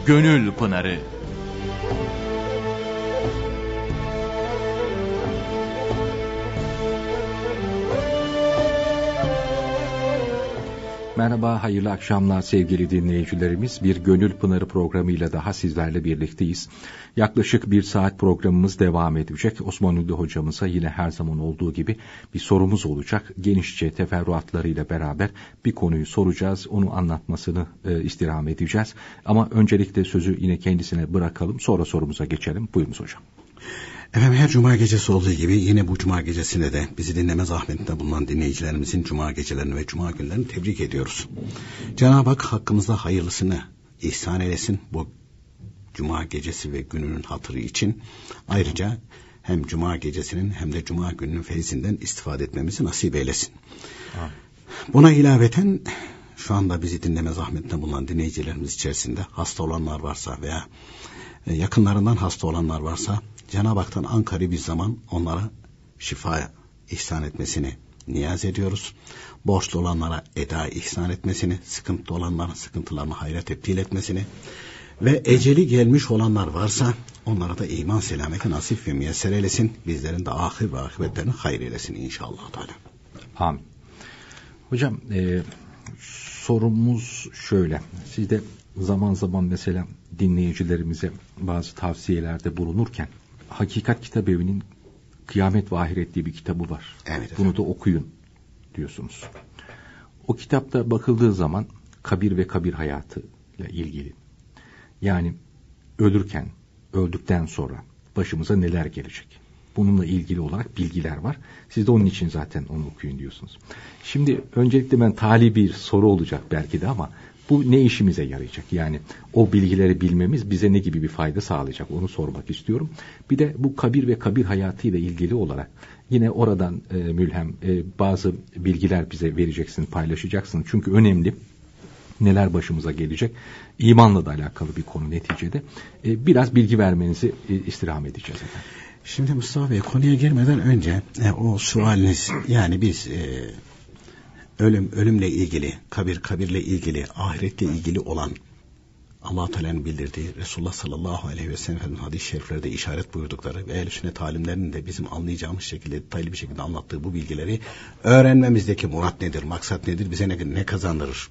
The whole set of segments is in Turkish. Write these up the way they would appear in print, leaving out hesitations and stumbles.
Gönül Pınarı. Merhaba, hayırlı akşamlar sevgili dinleyicilerimiz. Bir Gönül Pınarı programıyla daha sizlerle birlikteyiz. Yaklaşık bir saat programımız devam edecek. Osman Ünlü hocamıza yine her zaman olduğu gibi bir sorumuz olacak. Genişçe teferruatlarıyla beraber bir konuyu soracağız. Onu anlatmasını istirham edeceğiz. Ama öncelikle sözü yine kendisine bırakalım. Sonra sorumuza geçelim. Buyurunuz hocam. Efendim, her cuma gecesi olduğu gibi yine bu cuma gecesinde de bizi dinleme zahmetinde bulunan dinleyicilerimizin cuma gecelerini ve cuma günlerini tebrik ediyoruz. Cenab-ı Hak hakkımızda hayırlısını ihsan eylesin bu cuma gecesi ve gününün hatırı için. Ayrıca hem cuma gecesinin hem de cuma gününün feyzinden istifade etmemizi nasip eylesin. Buna ilaveten şu anda bizi dinleme zahmetinde bulunan dinleyicilerimiz içerisinde hasta olanlar varsa veya yakınlarından hasta olanlar varsa Cenab-ı Hak'tan ankari bir zaman onlara şifa ihsan etmesini niyaz ediyoruz. Borçlu olanlara eda ihsan etmesini, sıkıntılı olanların sıkıntılarını hayra tebdil etmesini ve eceli gelmiş olanlar varsa onlara da iman selameti nasip ve müyesser eylesin. Bizlerin de ahir ve akıbetlerini hayır eylesin inşallah Teala. Amin. Hocam sorumuz şöyle. Siz de zaman zaman mesela dinleyicilerimize bazı tavsiyelerde bulunurken Hakikat Kitabevi'nin Kıyamet ve Ahiret diye bir kitabı var. Evet, bunu da okuyun diyorsunuz. O kitapta bakıldığı zaman kabir ve kabir hayatıyla ilgili, yani ölürken, öldükten sonra başımıza neler gelecek, bununla ilgili olarak bilgiler var. Siz de onun için zaten onu okuyun diyorsunuz. Şimdi öncelikle ben tali bir soru olacak belki de ama bu ne işimize yarayacak? Yani o bilgileri bilmemiz bize ne gibi bir fayda sağlayacak? Onu sormak istiyorum. Bir de bu kabir ve kabir hayatıyla ilgili olarak yine oradan mülhem bazı bilgiler bize vereceksin, paylaşacaksın. Çünkü önemli. Neler başımıza gelecek? İmanla da alakalı bir konu neticede. Biraz bilgi vermenizi istirham edeceğiz efendim. Şimdi Mustafa Bey, konuya girmeden önce o sualiniz, yani biz ölümle ilgili, kabirle ilgili, ahiretle ilgili olan Allah Teala'nın bildirdiği, Resulullah sallallahu aleyhi ve sellem hadis-i şeriflerde işaret buyurdukları ve ehl-i sünnet alimlerinin de bizim anlayacağımız şekilde, detaylı bir şekilde anlattığı bu bilgileri öğrenmemizdeki murat nedir, maksat nedir, bize ne kazandırır?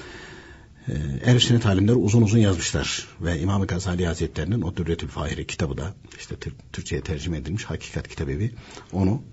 Ehl-i sünnet alimleri uzun uzun yazmışlar ve İmam-ı Gazali Hazretleri'nin o Dürretül Fahire kitabı da işte Türkçe'ye tercüme edilmiş Hakikat Kitabevi, onu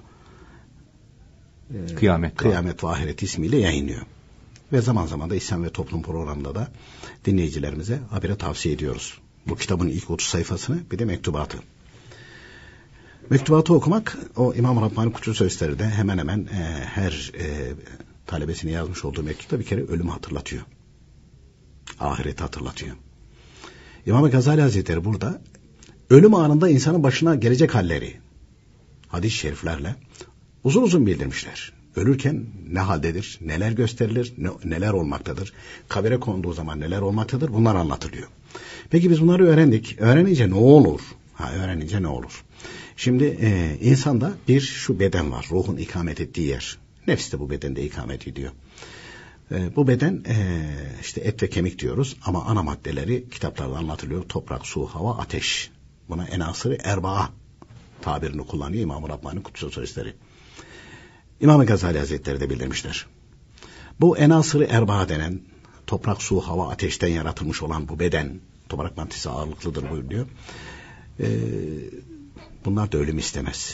Kıyamet ve Ahiret ismiyle yayınlıyor. Ve zaman zaman da İslam ve Toplum programında da dinleyicilerimize habire tavsiye ediyoruz. Bu kitabın ilk 30 sayfasını, bir de mektubatı. Mektubatı okumak, o İmam Rabbani Kutlu Sözleri de hemen hemen her talebesine yazmış olduğu mektupta bir kere ölümü hatırlatıyor. Ahireti hatırlatıyor. İmam-ı Gazali Hazretleri burada ölüm anında insanın başına gelecek halleri hadis-i şeriflerle uzun uzun bildirmişler. Ölürken ne haldedir, neler gösterilir, neler olmaktadır, kabire konduğu zaman neler olmaktadır, bunlar anlatılıyor. Peki biz bunları öğrendik. Öğrenince ne olur? Öğrenince ne olur? Şimdi insanda bir şu beden var, ruhun ikamet ettiği yer. Nefs de bu bedende ikamet ediyor. Bu beden işte et ve kemik diyoruz ama ana maddeleri kitaplarda anlatılıyor. Toprak, su, hava, ateş. Buna enasır-ı erbaa tabirini kullanıyor İmam-ı Rabbani Kutsu Sözleri. İmam-ı Gazali Hazretleri de bildirmişler. Bu enasır-ı erbaa denen toprak, su, hava, ateşten yaratılmış olan bu beden, toprak maddesi ağırlıklıdır buyuruyor. Bunlar da ölüm istemez.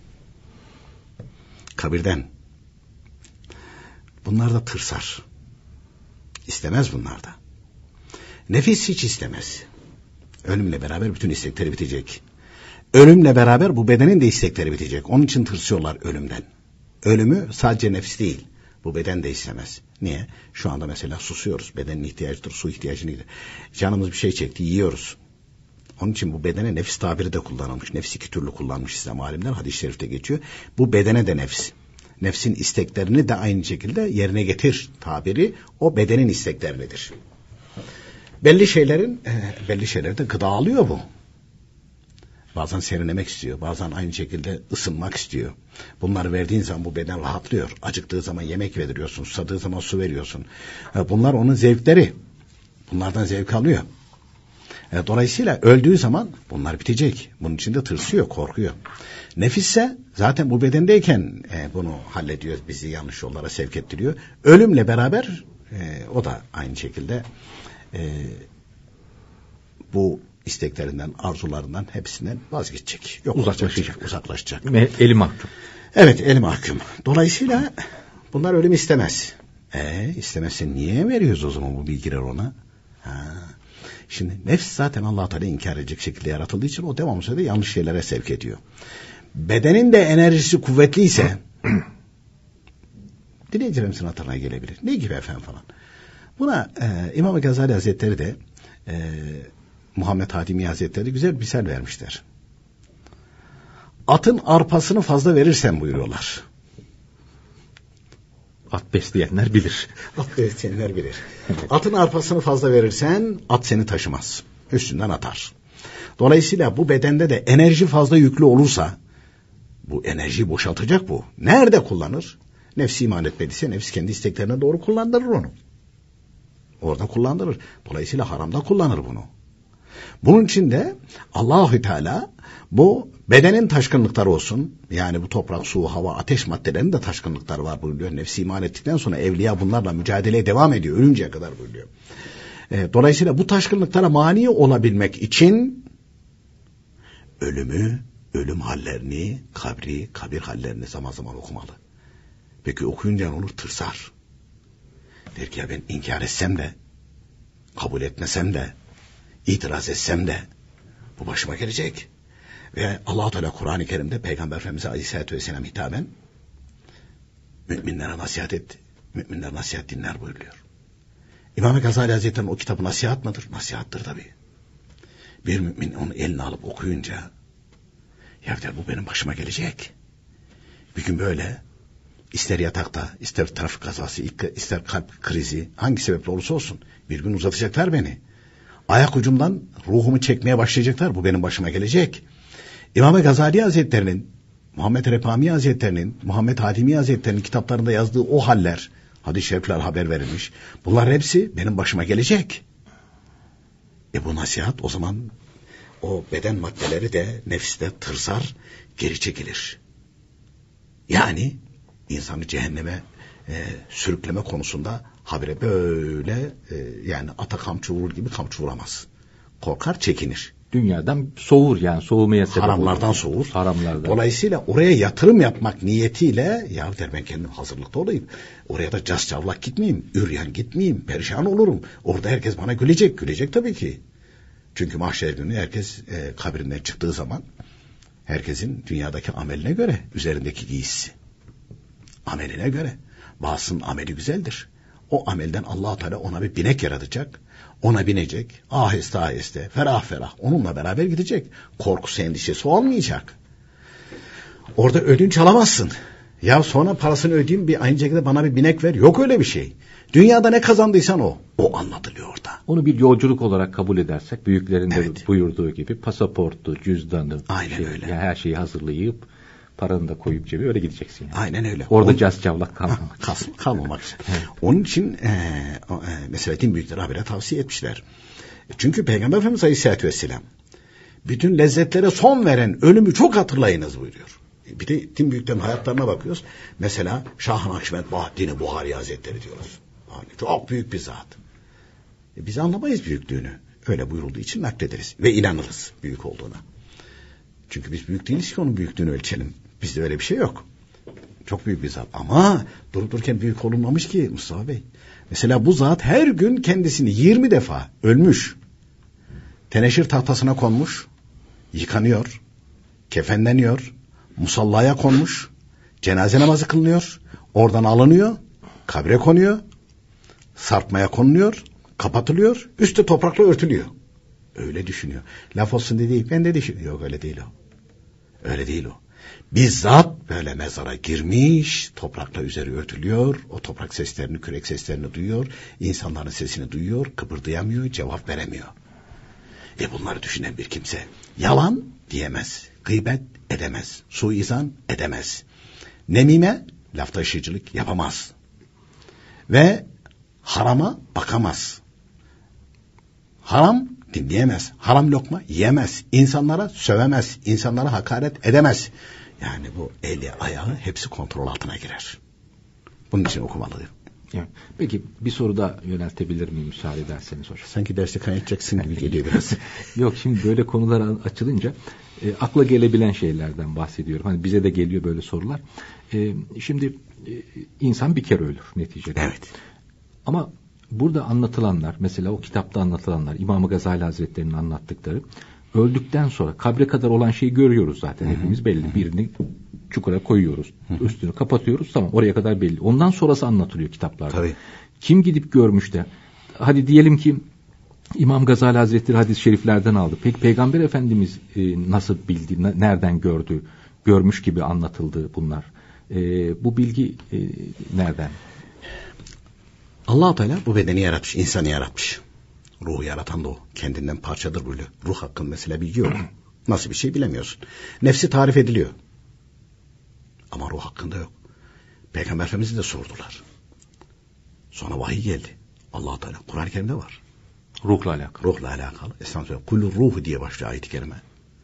Kabirden. Bunlar da tırsar. İstemez bunlar da. Nefis hiç istemez. Ölümle beraber bütün istekleri bitecek. Ölümle beraber bu bedenin de istekleri bitecek. Onun için tırsıyorlar ölümden. Ölümü sadece nefis değil, bu beden de istemez. Niye? Şu anda mesela susuyoruz. Bedenin ihtiyacıdır, su ihtiyacı nedir? Canımız bir şey çekti, yiyoruz. Onun için bu bedene nefis tabiri de kullanılmış. Nefis iki türlü kullanmış İslam alimler. Hadis-i şerifte geçiyor. Bu bedene de nefs. Nefsin isteklerini de aynı şekilde yerine getir tabiri o bedenin istekleridir. Belli şeylerde gıda alıyor bu. Bazen serinlemek istiyor, bazen aynı şekilde ısınmak istiyor. Bunları verdiğin zaman bu beden rahatlıyor. Acıktığı zaman yemek veriyorsun, susadığı zaman su veriyorsun. Bunlar onun zevkleri. Bunlardan zevk alıyor. Dolayısıyla öldüğü zaman bunlar bitecek. Bunun için de tırsıyor, korkuyor. Nefisse zaten bu bedendeyken bunu hallediyor, bizi yanlış yollara sevk ettiriyor. Ölümle beraber o da aynı şekilde bu isteklerinden, arzularından hepsinden vazgeçecek. Yok, uzaklaşacak. Eli mahkum. Evet, eli mahkum. Dolayısıyla bunlar ölüm istemez. İstemezse niye veriyoruz o zaman, bu bilgiler ona? Şimdi nefs zaten Allah-u Teala inkar edecek şekilde yaratıldığı için o devamlı yanlış şeylere sevk ediyor. Bedenin de enerjisi kuvvetliyse dinleyicilerimizin hatırına gelebilir. Ne gibi efendim falan. Buna İmam-ı Gazali Hazretleri de Muhammed Hatimi Hazretleri de güzel bir misal vermişler. Atın arpasını fazla verirsen buyuruyorlar. At besleyenler bilir. At besleyenler bilir. Atın arpasını fazla verirsen at seni taşımaz. Üstünden atar. Dolayısıyla bu bedende de enerji fazla yüklü olursa bu enerjiyi boşaltacak bu. Nerede kullanır? Nefsi iman etmediyse nefs kendi isteklerine doğru kullandırır onu. Orada kullandırır. Dolayısıyla haramda kullanır bunu. Bunun için de Allah-u Teala bu bedenin taşkınlıkları olsun. Yani bu toprak, su, hava, ateş maddelerinin de taşkınlıkları var buyuruyor. Nefsi iman ettikten sonra evliya bunlarla mücadeleye devam ediyor. Ölünceye kadar buyuruyor. Dolayısıyla bu taşkınlıklara mani olabilmek için ölüm hallerini, kabir hallerini zaman zaman okumalı. Peki okuyunca ne olur? Tırsar. Der ki ya ben inkar etsem de, kabul etmesem de, itiraz etsem de bu başıma gelecek. Ve Allah-u Teala Kur'an-ı Kerim'de Peygamber Efendimiz'e Aleyhisselatü Vesselam hitaben müminlere nasihat et, müminler nasihat dinler buyuruyor. İmam-ı Gazali Hazretleri'nin o kitabı nasihat mıdır? Nasihattır tabii. Bir mümin onu eline alıp okuyunca ya der bu benim başıma gelecek. Bir gün böyle ister yatakta, ister trafik kazası, ister kalp krizi, hangi sebeple olursa olsun bir gün uzatacaklar beni. Ayak ucumdan ruhumu çekmeye başlayacaklar. Bu benim başıma gelecek. İmam-ı Gazali Hazretleri'nin, Muhammed Repami Hazretleri'nin, Muhammed Hatimi Hazretleri'nin kitaplarında yazdığı o haller, hadis-i şerifler haber verilmiş. Bunlar hepsi benim başıma gelecek. Bu nasihat o zaman o beden maddeleri de nefste tırsar, geri çekilir. Yani insanı cehenneme sürükleme konusunda habire böyle yani ata kamçı vurur gibi kamçı vuramaz. Korkar, çekinir. Dünyadan soğur, yani soğumaya sebep olur. Haramlardan soğur. Haramlardan. Dolayısıyla oraya yatırım yapmak niyetiyle ya der ben kendim hazırlıklı olayım. Oraya da cas çavlak gitmeyeyim, üryan gitmeyeyim, perişan olurum. Orada herkes bana gülecek. Gülecek tabii ki. Çünkü mahşer günü herkes kabrinden çıktığı zaman herkesin dünyadaki ameline göre üzerindeki giysisi. Ameline göre. Bazısının ameli güzeldir. O amelden Allah-u Teala ona bir binek yaratacak. Ona binecek. Aheste aheste, ferah ferah onunla beraber gidecek. Korkusu, endişesi olmayacak. Orada ödünç alamazsın. Ya sonra parasını ödeyeyim, bir aynı şekilde bana bir binek ver. Yok öyle bir şey. Dünyada ne kazandıysan o anlatılıyor orada. Onu bir yolculuk olarak kabul edersek, büyüklerin de buyurduğu gibi pasaportu, cüzdanı, öyle. Yani her şeyi hazırlayıp paranı da koyup cebe öyle gideceksin. Yani. Aynen öyle. Orada cas çavlak kalmamak için. Onun için mesela din büyükleri habire tavsiye etmişler. Çünkü Peygamber Efendimiz Aleyhisselatü Vesselam bütün lezzetlere son veren ölümü çok hatırlayınız buyuruyor. Bir de din büyüklerin hayatlarına bakıyoruz. Mesela Şah-ı Nakşibend Bahattin Buhari Hazretleri diyoruz. Yani çok büyük bir zat. Biz anlamayız büyüklüğünü. Öyle buyurulduğu için naklederiz ve inanırız büyük olduğuna. Çünkü biz büyük değiliz ki onun büyüklüğünü ölçelim. Bizde öyle bir şey yok. Çok büyük bir zat. Ama durup dururken büyük olunmamış ki Mustafa Bey. Mesela bu zat her gün kendisini 20 defa ölmüş. Teneşir tahtasına konmuş. Yıkanıyor. Kefenleniyor. Musallaya konmuş. Cenaze namazı kılınıyor. Oradan alınıyor. Kabre konuyor. Sarpmaya konuluyor. Kapatılıyor. Üstü toprakla örtülüyor. Öyle düşünüyor. Laf olsun dediği ben de düşünüyor. Yok öyle değil o. Öyle değil o. Bizzat böyle mezara girmiş, toprakla üzeri örtülüyor, o toprak seslerini, kürek seslerini duyuyor, insanların sesini duyuyor, kıpırdayamıyor, cevap veremiyor. Bunları düşünen bir kimse yalan diyemez, gıybet edemez, suizan edemez, nemime, laf taşıyıcılık yapamaz ve harama bakamaz. Haram dinleyemez. Haram lokma yiyemez. İnsanlara sövemez. İnsanlara hakaret edemez. Yani bu eli ayağı hepsi kontrol altına girer. Bunun için okumalıyım. Evet. Peki bir soru da yöneltebilir miyim müsaade ederseniz hocam? Sanki dersi kaynatacaksın gibi geliyor biraz. Yok, şimdi böyle konular açılınca akla gelebilen şeylerden bahsediyorum. Hani bize de geliyor böyle sorular. Şimdi insan bir kere ölür neticede. Evet. Ama burada anlatılanlar, mesela o kitapta anlatılanlar, İmam-ı Gazali Hazretleri'nin anlattıkları, öldükten sonra kabre kadar olan şeyi görüyoruz zaten. Hepimiz belli. Birini çukura koyuyoruz. Üstünü kapatıyoruz. Tamam, oraya kadar belli. Ondan sonrası anlatılıyor kitaplarda. Tabii. Kim gidip görmüş de, hadi diyelim ki İmam Gazali Hazretleri hadis-i şeriflerden aldı. Peki Peygamber Efendimiz nasıl bildi, nereden gördü, görmüş gibi anlatıldı bunlar. Bu bilgi nereden? Allah-u Teala bu bedeni yaratmış, insanı yaratmış. Ruhu yaratan da o. Kendinden parçadır böyle. Ruh hakkında mesela bilgi yok. Nasıl bir şey bilemiyorsun. Nefsi tarif ediliyor. Ama ruh hakkında yok. Peygamber Efendimiz'i de sordular. Sonra vahiy geldi. Allah-u Teala Kur'an-ı Kerim'de var. Ruhla alakalı. Ruhla alakalı. Esnaf söylüyor. Kulü ruhu diye başlıyor ayet-i kerime.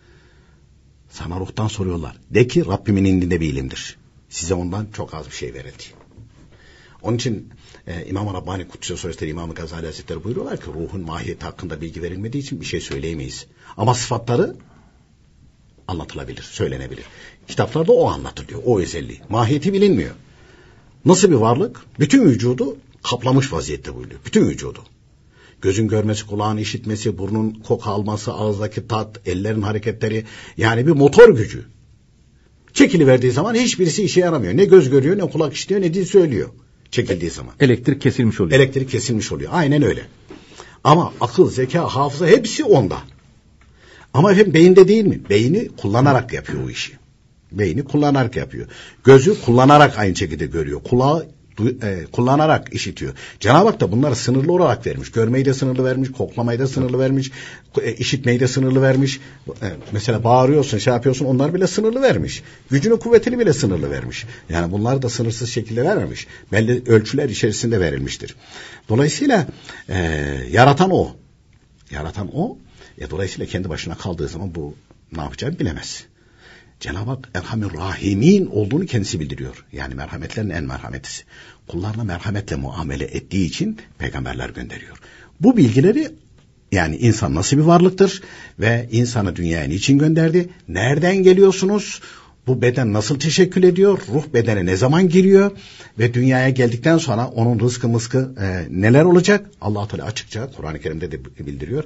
Sana ruhtan soruyorlar. De ki Rabbimin indinde bir ilimdir. Size ondan çok az bir şey verildi. Onun için İmam-ı Rabbani Kudüs'e Suresi İmam-ı Gazali Hazretleri buyuruyorlar ki ruhun mahiyeti hakkında bilgi verilmediği için bir şey söyleyemeyiz. Ama sıfatları anlatılabilir, söylenebilir. Kitaplarda o anlatılıyor, o özelliği. Mahiyeti bilinmiyor. Nasıl bir varlık? Bütün vücudu kaplamış vaziyette buyuruyor. Bütün vücudu. Gözün görmesi, kulağın işitmesi, burnun koku alması, ağızdaki tat, ellerin hareketleri, yani bir motor gücü. Çekiliverdiği zaman hiçbirisi işe yaramıyor. Ne göz görüyor, ne kulak işitiyor, ne dil söylüyor. Çekildiği zaman. Elektrik kesilmiş oluyor. Elektrik kesilmiş oluyor. Aynen öyle. Ama akıl, zeka, hafıza hepsi onda. Ama efendim beyinde değil mi? Beyni kullanarak yapıyor o işi. Beyni kullanarak yapıyor. Gözü kullanarak aynı şekilde görüyor. Kulağı kullanarak işitiyor. Cenab-ı Hak da bunları sınırlı olarak vermiş. Görmeyi de sınırlı vermiş, koklamayı da sınırlı vermiş, işitmeyi de sınırlı vermiş. Mesela bağırıyorsun, şey yapıyorsun, onlar bile sınırlı vermiş. Gücünü, kuvvetini bile sınırlı vermiş. Yani bunlar da sınırsız şekilde vermemiş. Belli ölçüler içerisinde verilmiştir. Dolayısıyla yaratan o. Yaratan o. Dolayısıyla kendi başına kaldığı zaman bu ne yapacağını bilemez. Cenab-ı Hak Erhamur Rahimin olduğunu kendisi bildiriyor. Yani merhametlerin en merhametlisi. Kullarına merhametle muamele ettiği için peygamberler gönderiyor. Bu bilgileri, yani insan nasıl bir varlıktır ve insanı dünyaya niçin gönderdi? Nereden geliyorsunuz? Bu beden nasıl teşekkül ediyor? Ruh bedene ne zaman giriyor? Ve dünyaya geldikten sonra onun rızkı mıskı neler olacak? Allah-u Teala açıkça Kur'an-ı Kerim'de de bildiriyor.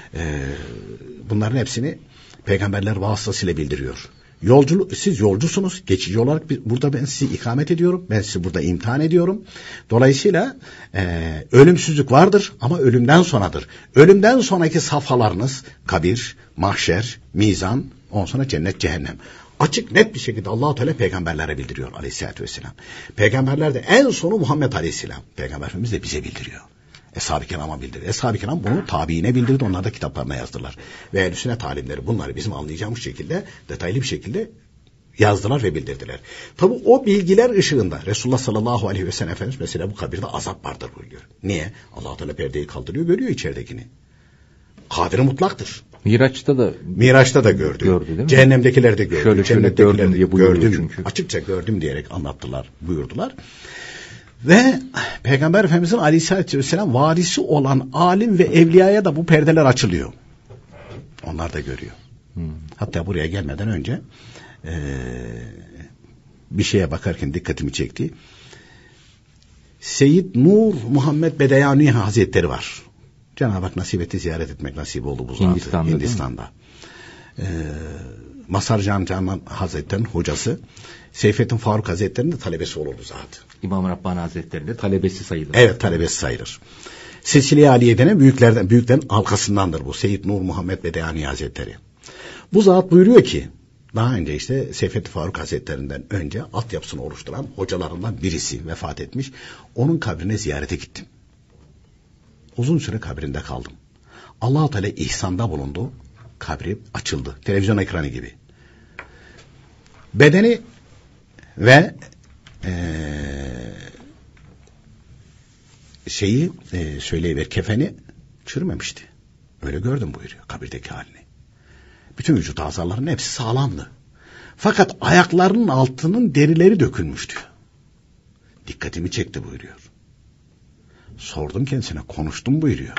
Bunların hepsini peygamberler vasıtasıyla bildiriyor. Siz yolcusunuz. Geçici olarak burada ben sizi ikamet ediyorum. Ben sizi burada imtihan ediyorum. Dolayısıyla ölümsüzlük vardır ama ölümden sonradır. Ölümden sonraki safhalarınız kabir, mahşer, mizan, ondan sonra cennet, cehennem. Açık net bir şekilde Allah-u Teala peygamberlere bildiriyor aleyhissalatü vesselam. Peygamberler de en sonu Muhammed Aleyhisselam. Peygamber Efendimiz de bize bildiriyor. Eshab-ı Kiram'a bildirdi. Eshab-ı Kiram bunu tabiine bildirdi. Onlar da kitaplarına yazdılar. Ve ehl-i sünnet alimleri bunları bizim anlayacağımız şekilde detaylı bir şekilde yazdılar ve bildirdiler. Tabi o bilgiler ışığında Resulullah sallallahu aleyhi ve sellem Efendimiz mesela bu kabirde azap vardır buyuruyor. Niye? Allah-u Teala perdeyi kaldırıyor, görüyor içeridekini. Kadir mutlaktır. Miraç'ta da gördü. Cehennemdekiler de gördü. Şöyle gördüm diye buyuruyor çünkü. Açıkça gördüm diyerek anlattılar, buyurdular. Ve Peygamber Efendimizin aleyhissalatü vesselam varisi olan alim ve evliyaya da bu perdeler açılıyor. Onlar da görüyor. Hatta buraya gelmeden önce bir şeye bakarken dikkatimi çekti. Seyyid Nur Muhammed Bedeyani Hazretleri var. Cenab-ı Hak nasip etti, ziyaret etmek nasip oldu bu zatı. Hindistan'da. Mazhar Canan Hazretleri'nin hocası. Seyfettin Faruk Hazretleri'nin de talebesi olur bu zat. İmam-ı Rabbani Hazretleri'nin de talebesi sayılır. Evet, talebesi sayılır. Silsile-i Aliye denen büyüklerin halkasındandır bu. Seyyid Nur Muhammed Bedeyani Hazretleri. Bu zat buyuruyor ki, daha önce işte Seyfettin Faruk Hazretlerinden önce altyapısını oluşturan hocalarından birisi vefat etmiş. Onun kabrine ziyarete gittim. Uzun süre kabrinde kaldım. Allah-u Teala ihsanda bulundu. Kabri açıldı. Televizyon ekranı gibi. Bedeni ve söyleyiver, kefeni çürümemişti. Öyle gördüm buyuruyor kabirdeki halini. Bütün vücut azalarının hepsi sağlamdı. Fakat ayaklarının altının derileri dökülmüştü. Dikkatimi çekti buyuruyor. Sordum kendisine, konuştum buyuruyor.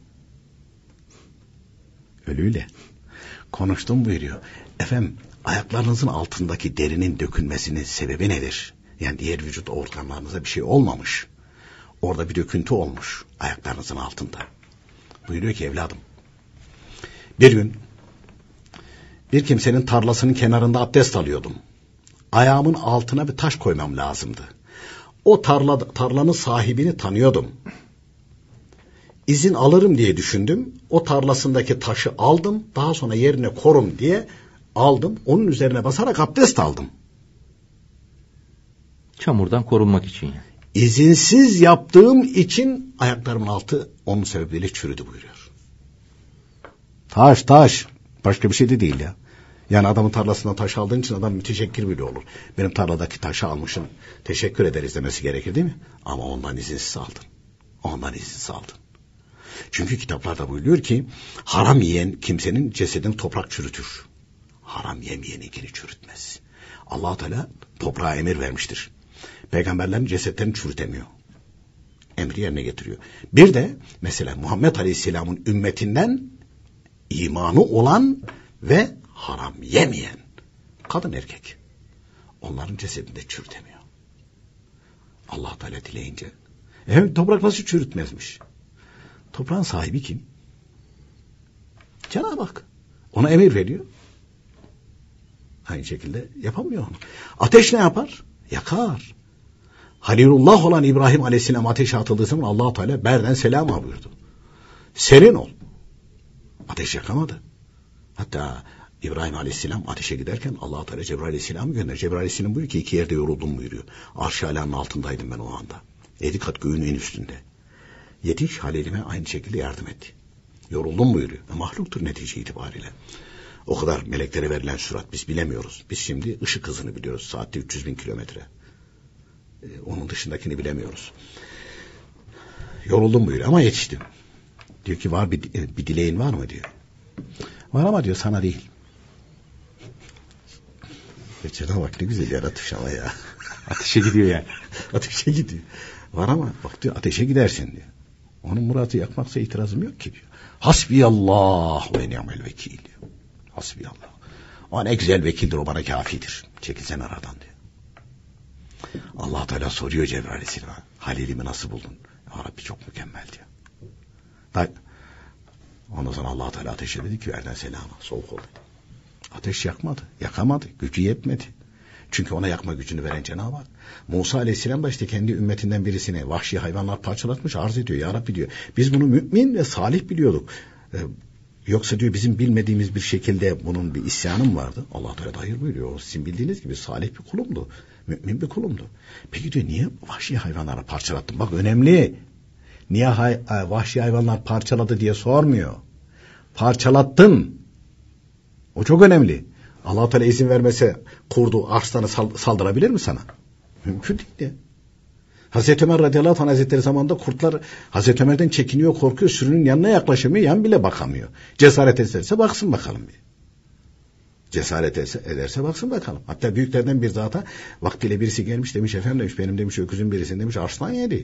Ölüyle konuştum buyuruyor. Efendim, ayaklarınızın altındaki derinin dökülmesinin sebebi nedir? Yani diğer vücut organlarınıza bir şey olmamış. Orada bir döküntü olmuş ayaklarınızın altında. Buyuruyor ki evladım, bir gün bir kimsenin tarlasının kenarında abdest alıyordum. Ayağımın altına bir taş koymam lazımdı. O tarlanın sahibini tanıyordum. İzin alırım diye düşündüm. O tarlasındaki taşı aldım. Daha sonra yerine korum diye aldım. Onun üzerine basarak abdest aldım. Çamurdan korunmak için yani. İzinsiz yaptığım için ayaklarımın altı onun sebebiyle çürüdü buyuruyor. Taş. Başka bir şey de değil ya. Yani adamın tarlasından taş aldığın için adam müteşekkir bile olur. Benim tarladaki taşı almışım, teşekkür ederiz demesi gerekir değil mi? Ama ondan izinsiz aldın. Çünkü kitaplarda buyuruyor ki haram yiyen kimsenin cesedini toprak çürütür. Haram yemeyeninkini çürütmez. Allah Teala toprağa emir vermiştir. Peygamberlerin cesetlerini çürütemiyor. Emri yerine getiriyor. Bir de mesela Muhammed Aleyhisselam'ın ümmetinden imanı olan ve haram yemeyen kadın erkek, onların cesedini de çürütemiyor. Allah Teala dileyince. Evet, toprak nasıl çürütmezmiş? Toprağın sahibi kim? Cenab-ı Hak. Ona emir veriyor. Aynı şekilde yapamıyor onu. Ateş ne yapar? Yakar. Halilullah olan İbrahim Aleyhisselam ateşe atıldığı zaman Allah Teala berden selam buyurdu. Serin ol. Ateş yakamadı. Hatta İbrahim Aleyhisselam ateşe giderken Allah Teala Cebrail Aleyhisselam'ı gönder. Cebrail Aleyhisselam buyuruyor ki 2 yerde yoruldum buyuruyor. Arş-ı Alâ'nın altındaydım ben o anda. 7 kat göğün en üstünde. Yetiş Halil'ime aynı şekilde yardım etti. Yoruldum buyuruyor. Mahluktur netice itibariyle. O kadar meleklere verilen sürat biz bilemiyoruz. Biz şimdi ışık hızını biliyoruz. Saatte 300.000 kilometre. Onun dışındakini bilemiyoruz. Yoruldum buyuruyor ama yetiştim. Diyor ki var bir dileğin var mı diyor. Var ama diyor sana değil. Cenab-ı Hak ne güzel yaratmış ama ya. Ateşe gidiyor yani. Ateşe gidiyor. Var ama bak diyor ateşe gidersin diyor. Onun muratı yakmaksa itirazım yok ki diyor. Hasbiyallah ve ni'mel vekil diyor. Hasbiyallah. O ne güzel vekildir, o bana kafidir. Çekilsen aradan diyor. Allah Teala soruyor Cebrail Aleyhisselam'a. Halil'imi nasıl buldun? Ya Rabbi çok mükemmel diyor. Ondan sonra Allah Teala ateşe dedi ki verden selama, soğuk oldu. Ateş yakmadı, yakamadı, gücü yetmedi. Çünkü ona yakma gücünü veren Cenab-ı Hak. Musa Aleyhisselam da işte kendi ümmetinden birisine vahşi hayvanlar parçalatmış, arz ediyor. Ya Rabbi diyor, biz bunu mümin ve salih biliyorduk. Yoksa diyor bizim bilmediğimiz bir şekilde bunun bir isyanım vardı. Allah Teala da hayır buyuruyor. O sizin bildiğiniz gibi salih bir kulumdu. Mümin bir kulumdu. Peki diyor niye vahşi hayvanları parçalattın? Bak önemli. Niye vahşi hayvanlar parçaladı diye sormuyor. Parçalattın. O çok önemli. Allah Teala izin vermese kurdu, arslanı saldırabilir mi sana? Mümkün değil ya. Hazreti Ömer radıyallahu anh hazretleri zamanında kurtlar Hazreti Ömer'den çekiniyor, korkuyor, sürünün yanına yaklaşamıyor, yan bile bakamıyor. Cesaret ederse baksın bakalım bir. Cesaret ederse baksın bakalım. Hatta büyüklerden bir zata vaktiyle birisi gelmiş demiş, efendim demiş, benim demiş öküzün birisini demiş arslan yedi.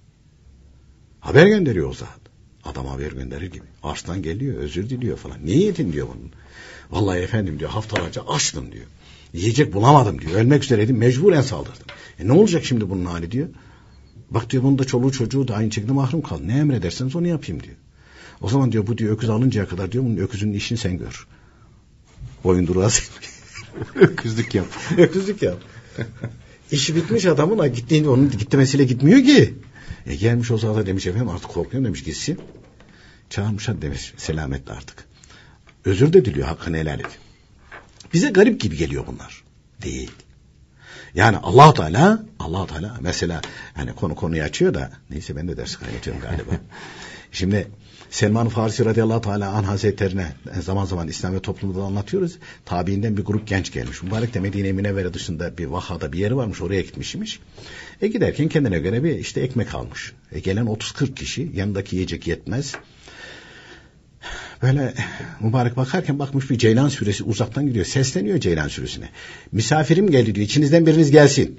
Haber gönderiyor o zat. Adam haber gönderir gibi. Arslan geliyor, özür diliyor falan. Niye yedin diyor bunun. Vallahi efendim diyor, haftalarca açtım diyor. Yiyecek bulamadım diyor. Ölmek üzereydim, mecburen saldırdım. Ne olacak şimdi bunun hali diyor. Bak diyor, bunun da çoluğu çocuğu da aynı şekilde mahrum kaldı. Ne emrederseniz onu yapayım diyor. O zaman diyor bu diyor öküz alıncaya kadar diyor bunun öküzünün işini sen gör. Boyunduruğa sen öküzlük yap. Öküzlük yap. İşi bitmiş adamın, gittiğinde onun gitmesiyle gitmiyor ki. Gelmiş o sırada demiş efendim artık korkuyorum demiş, gitsin. Çağırmışlar demiş selametle artık. Özür de diliyor, hakkını helal et. Bize garip gibi geliyor bunlar. Değil. Yani Allah Teala mesela hani konuyu açıyor da neyse ben de ders kaynatıyorum galiba. Şimdi Selman-ı Farisi radıyallahu teala anh hazretlerine zaman zaman İslam ve toplumda anlatıyoruz. Tabiinden bir grup genç gelmiş. Mübarek de Medine-i Münevvere dışında bir vahada bir yeri varmış, oraya gitmişmiş. Giderken kendine göre bir işte ekmek almış. Gelen 30-40 kişi, yanındaki yiyecek yetmez. Böyle mübarek bakarken bakmış bir ceylan sürüsü uzaktan gidiyor. Sesleniyor ceylan sürüsüne. Misafirim geldi diyor. İçinizden biriniz gelsin.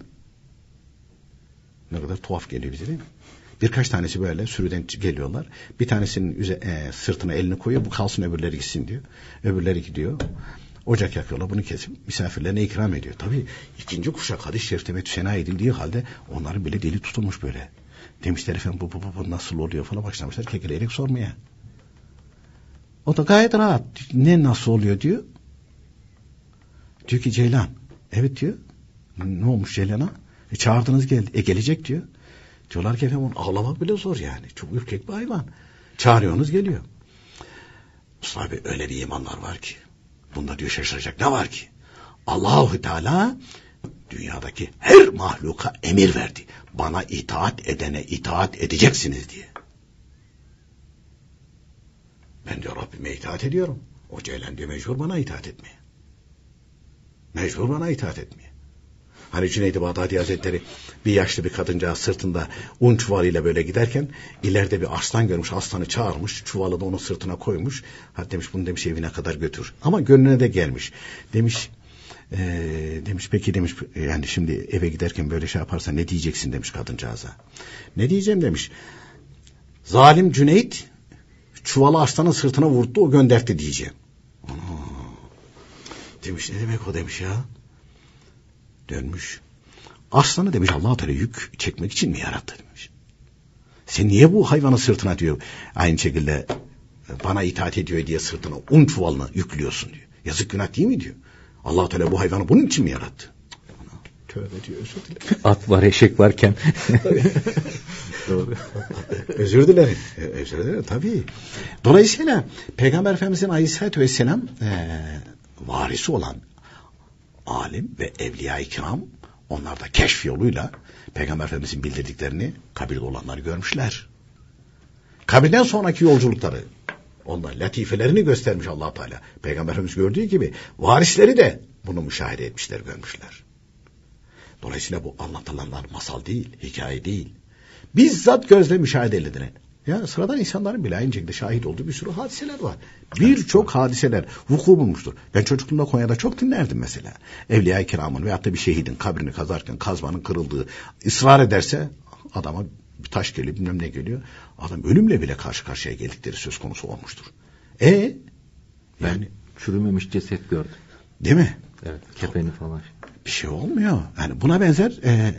Ne kadar tuhaf geliyor bize değil mi? Birkaç tanesi böyle sürüden geliyorlar. Bir tanesinin sırtına elini koyuyor. Bu kalsın, öbürleri gitsin diyor. Öbürleri gidiyor. Ocak yakıyorlar. Bunu kesip misafirlerine ikram ediyor. Tabii ikinci kuşak hadis-i şerifte metüsena edildiği halde onların bile dili tutulmuş böyle. Demişler efendim bu nasıl oluyor falan, başlamışlar kekeleyerek sormaya. O da gayet rahat. Ne nasıl oluyor diyor. Diyor ki Ceylan. Evet diyor. Ne olmuş Ceylan'a? Çağırdınız geldi. Gelecek diyor. Diyorlar ki efendim onu ağlamak bile zor yani. Çok ürkek bir hayvan. Çağırıyorsunuz geliyor. Mustafa Bey, öyle bir imanlar var ki. Bunda diyor şaşıracak ne var ki? Allahu Teala dünyadaki her mahluka emir verdi. Bana itaat edene itaat edeceksiniz diye. Ben diyor Rabbime itaat ediyorum. O Ceylan diyor mecbur bana itaat etmeye. Mecbur bana itaat etmeye. Hani Cüneyd-i Bağdadi Hazretleri bir yaşlı bir kadıncağız sırtında un çuvalıyla böyle giderken ileride bir aslan görmüş, aslanı çağırmış, çuvalı da onun sırtına koymuş. Hadi demiş bunu demiş evine kadar götür. Ama gönlüne de gelmiş. Demiş peki demiş yani şimdi eve giderken böyle şey yaparsa ne diyeceksin demiş kadıncağıza. Ne diyeceğim demiş. Zalim Cüneyt çuvalı aslanın sırtına vurdu, o gönderdi diyeceğim. Demiş ne demek o demiş ya. Dönmüş. Aslanı demiş Allah-u Teala yük çekmek için mi yarattı demiş. Sen niye bu hayvanı sırtına diyor aynı şekilde bana itaat ediyor diye sırtına un çuvalını yüklüyorsun diyor. Yazık günah değil mi diyor. Allah-u Teala bu hayvanı bunun için mi yarattı? Tövbe diyor, özür dilerim. At var, eşek varken. Doğru. Özür dilerim. Özür dilerim tabii. Dolayısıyla Peygamber Efendimizin Aleyhisselatü Vesselam varisi olan alim ve evliya-i kiram onlar da keşf yoluyla Peygamber Efendimizin bildirdiklerini kabirde olanları görmüşler. Kabirden sonraki yolculukları onlar latifelerini göstermiş Allah Teala. Peygamber Efendimiz gördüğü gibi varisleri de bunu müşahede etmişler, görmüşler. Dolayısıyla bu anlatılanlar masal değil, hikaye değil. Bizzat gözle müşahede edilen. Ya sıradan insanların bile aynı şekilde şahit olduğu bir sürü hadiseler var. Birçok hadiseler vuku bulmuştur. Ben çocukluğumda Konya'da çok dinlerdim mesela. Evliya-i Kiram'ın veyahut da bir şehidin kabrini kazarken kazmanın kırıldığı ısrar ederse adama bir taş geliyor, bilmem ne geliyor. Adam ölümle bile karşı karşıya geldikleri söz konusu olmuştur. Yani çürümemiş ceset gördüm. Değil mi? Evet, kefeni falan. Bir şey olmuyor. Yani buna benzer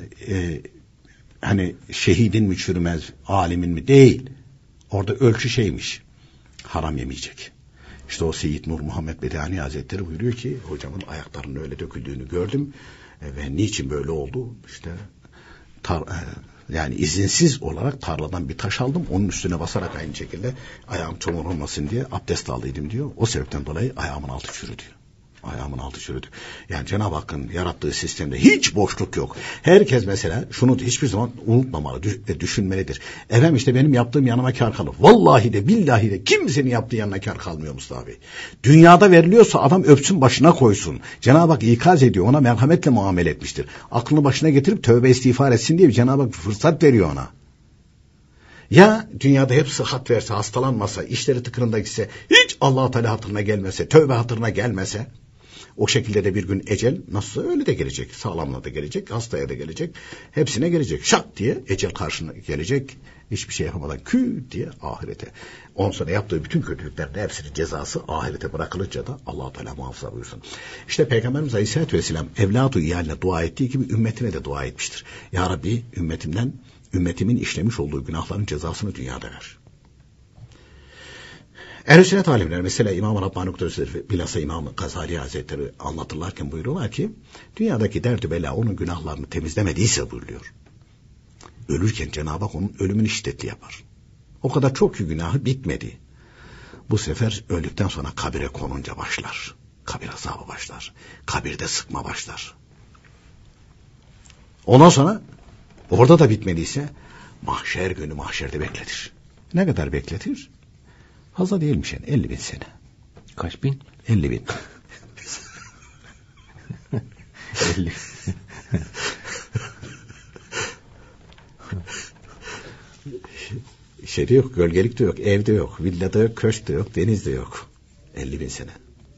hani şehidin mi çürümez, alimin mi? Değil. Orada ölçü şeymiş. Haram yemeyecek. İşte o Seyyid Nur Muhammed Bedani Hazretleri buyuruyor ki hocamın ayaklarının öyle döküldüğünü gördüm ve niçin böyle oldu? İşte yani izinsiz olarak tarladan bir taş aldım. Onun üstüne basarak aynı şekilde ayağım çamur olmasın diye abdest aldıydım diyor. O sebepten dolayı ayağımın altı çürüdü. Ayağımın altı çürüdü. Yani Cenab-ı Hakk'ın yarattığı sistemde hiç boşluk yok. Herkes mesela şunu hiçbir zaman unutmamalı, düşünmelidir. Efendim işte benim yaptığım yanıma kâr kalır. Vallahi de billahi de kimsenin yaptığı yanına kâr kalmıyor Mustafa Bey. Dünyada veriliyorsa adam öpsün başına koysun. Cenab-ı Hak ikaz ediyor, ona merhametle muamele etmiştir. Aklını başına getirip tövbe istiğfar etsin diye Cenab-ı Hak fırsat veriyor ona. Ya dünyada hep sıhhat verse, hastalanmasa, işleri tıkırında gitse, hiç Allah-u Teala hatırına gelmese, tövbe hatırına gelmese, o şekilde de bir gün ecel nasılsa öyle de gelecek. Sağlamla da gelecek, hastaya da gelecek. Hepsine gelecek. Şak diye ecel karşına gelecek. Hiçbir şey yapamadan kü diye ahirete. Ondan sonra yaptığı bütün kötülüklerin hepsinin cezası ahirete bırakılınca da Allah-u Teala muhafaza buyursun. İşte Peygamberimiz Aleyhisselatü Vesselam evladı iyaline dua ettiği gibi ümmetine de dua etmiştir. Ya Rabbi ümmetimin işlemiş olduğu günahların cezasını dünyada ver. Ehl-i sünnet alimler mesela İmam-ı Rabbani Kudüs'ü bilhassa İmam-ı Gazali Hazretleri anlatırlarken buyuruyorlar ki dünyadaki dert-i bela onun günahlarını temizlemediyse buyuruyor. Ölürken Cenab-ı Hak onun ölümünü şiddetli yapar. O kadar çok ki günahı bitmedi. Bu sefer öldükten sonra kabire konunca başlar. Kabir azabı başlar. Kabirde sıkma başlar. Ondan sonra orada da bitmediyse mahşer günü mahşerde bekletir. Ne kadar bekletir? Fazla değilmiş yani 50.000 sene. Kaç bin? 50.000. 50. şeyde yok, gölgelik de yok, evde yok, villada yok, köşkte yok, denizde yok. 50.000 sene.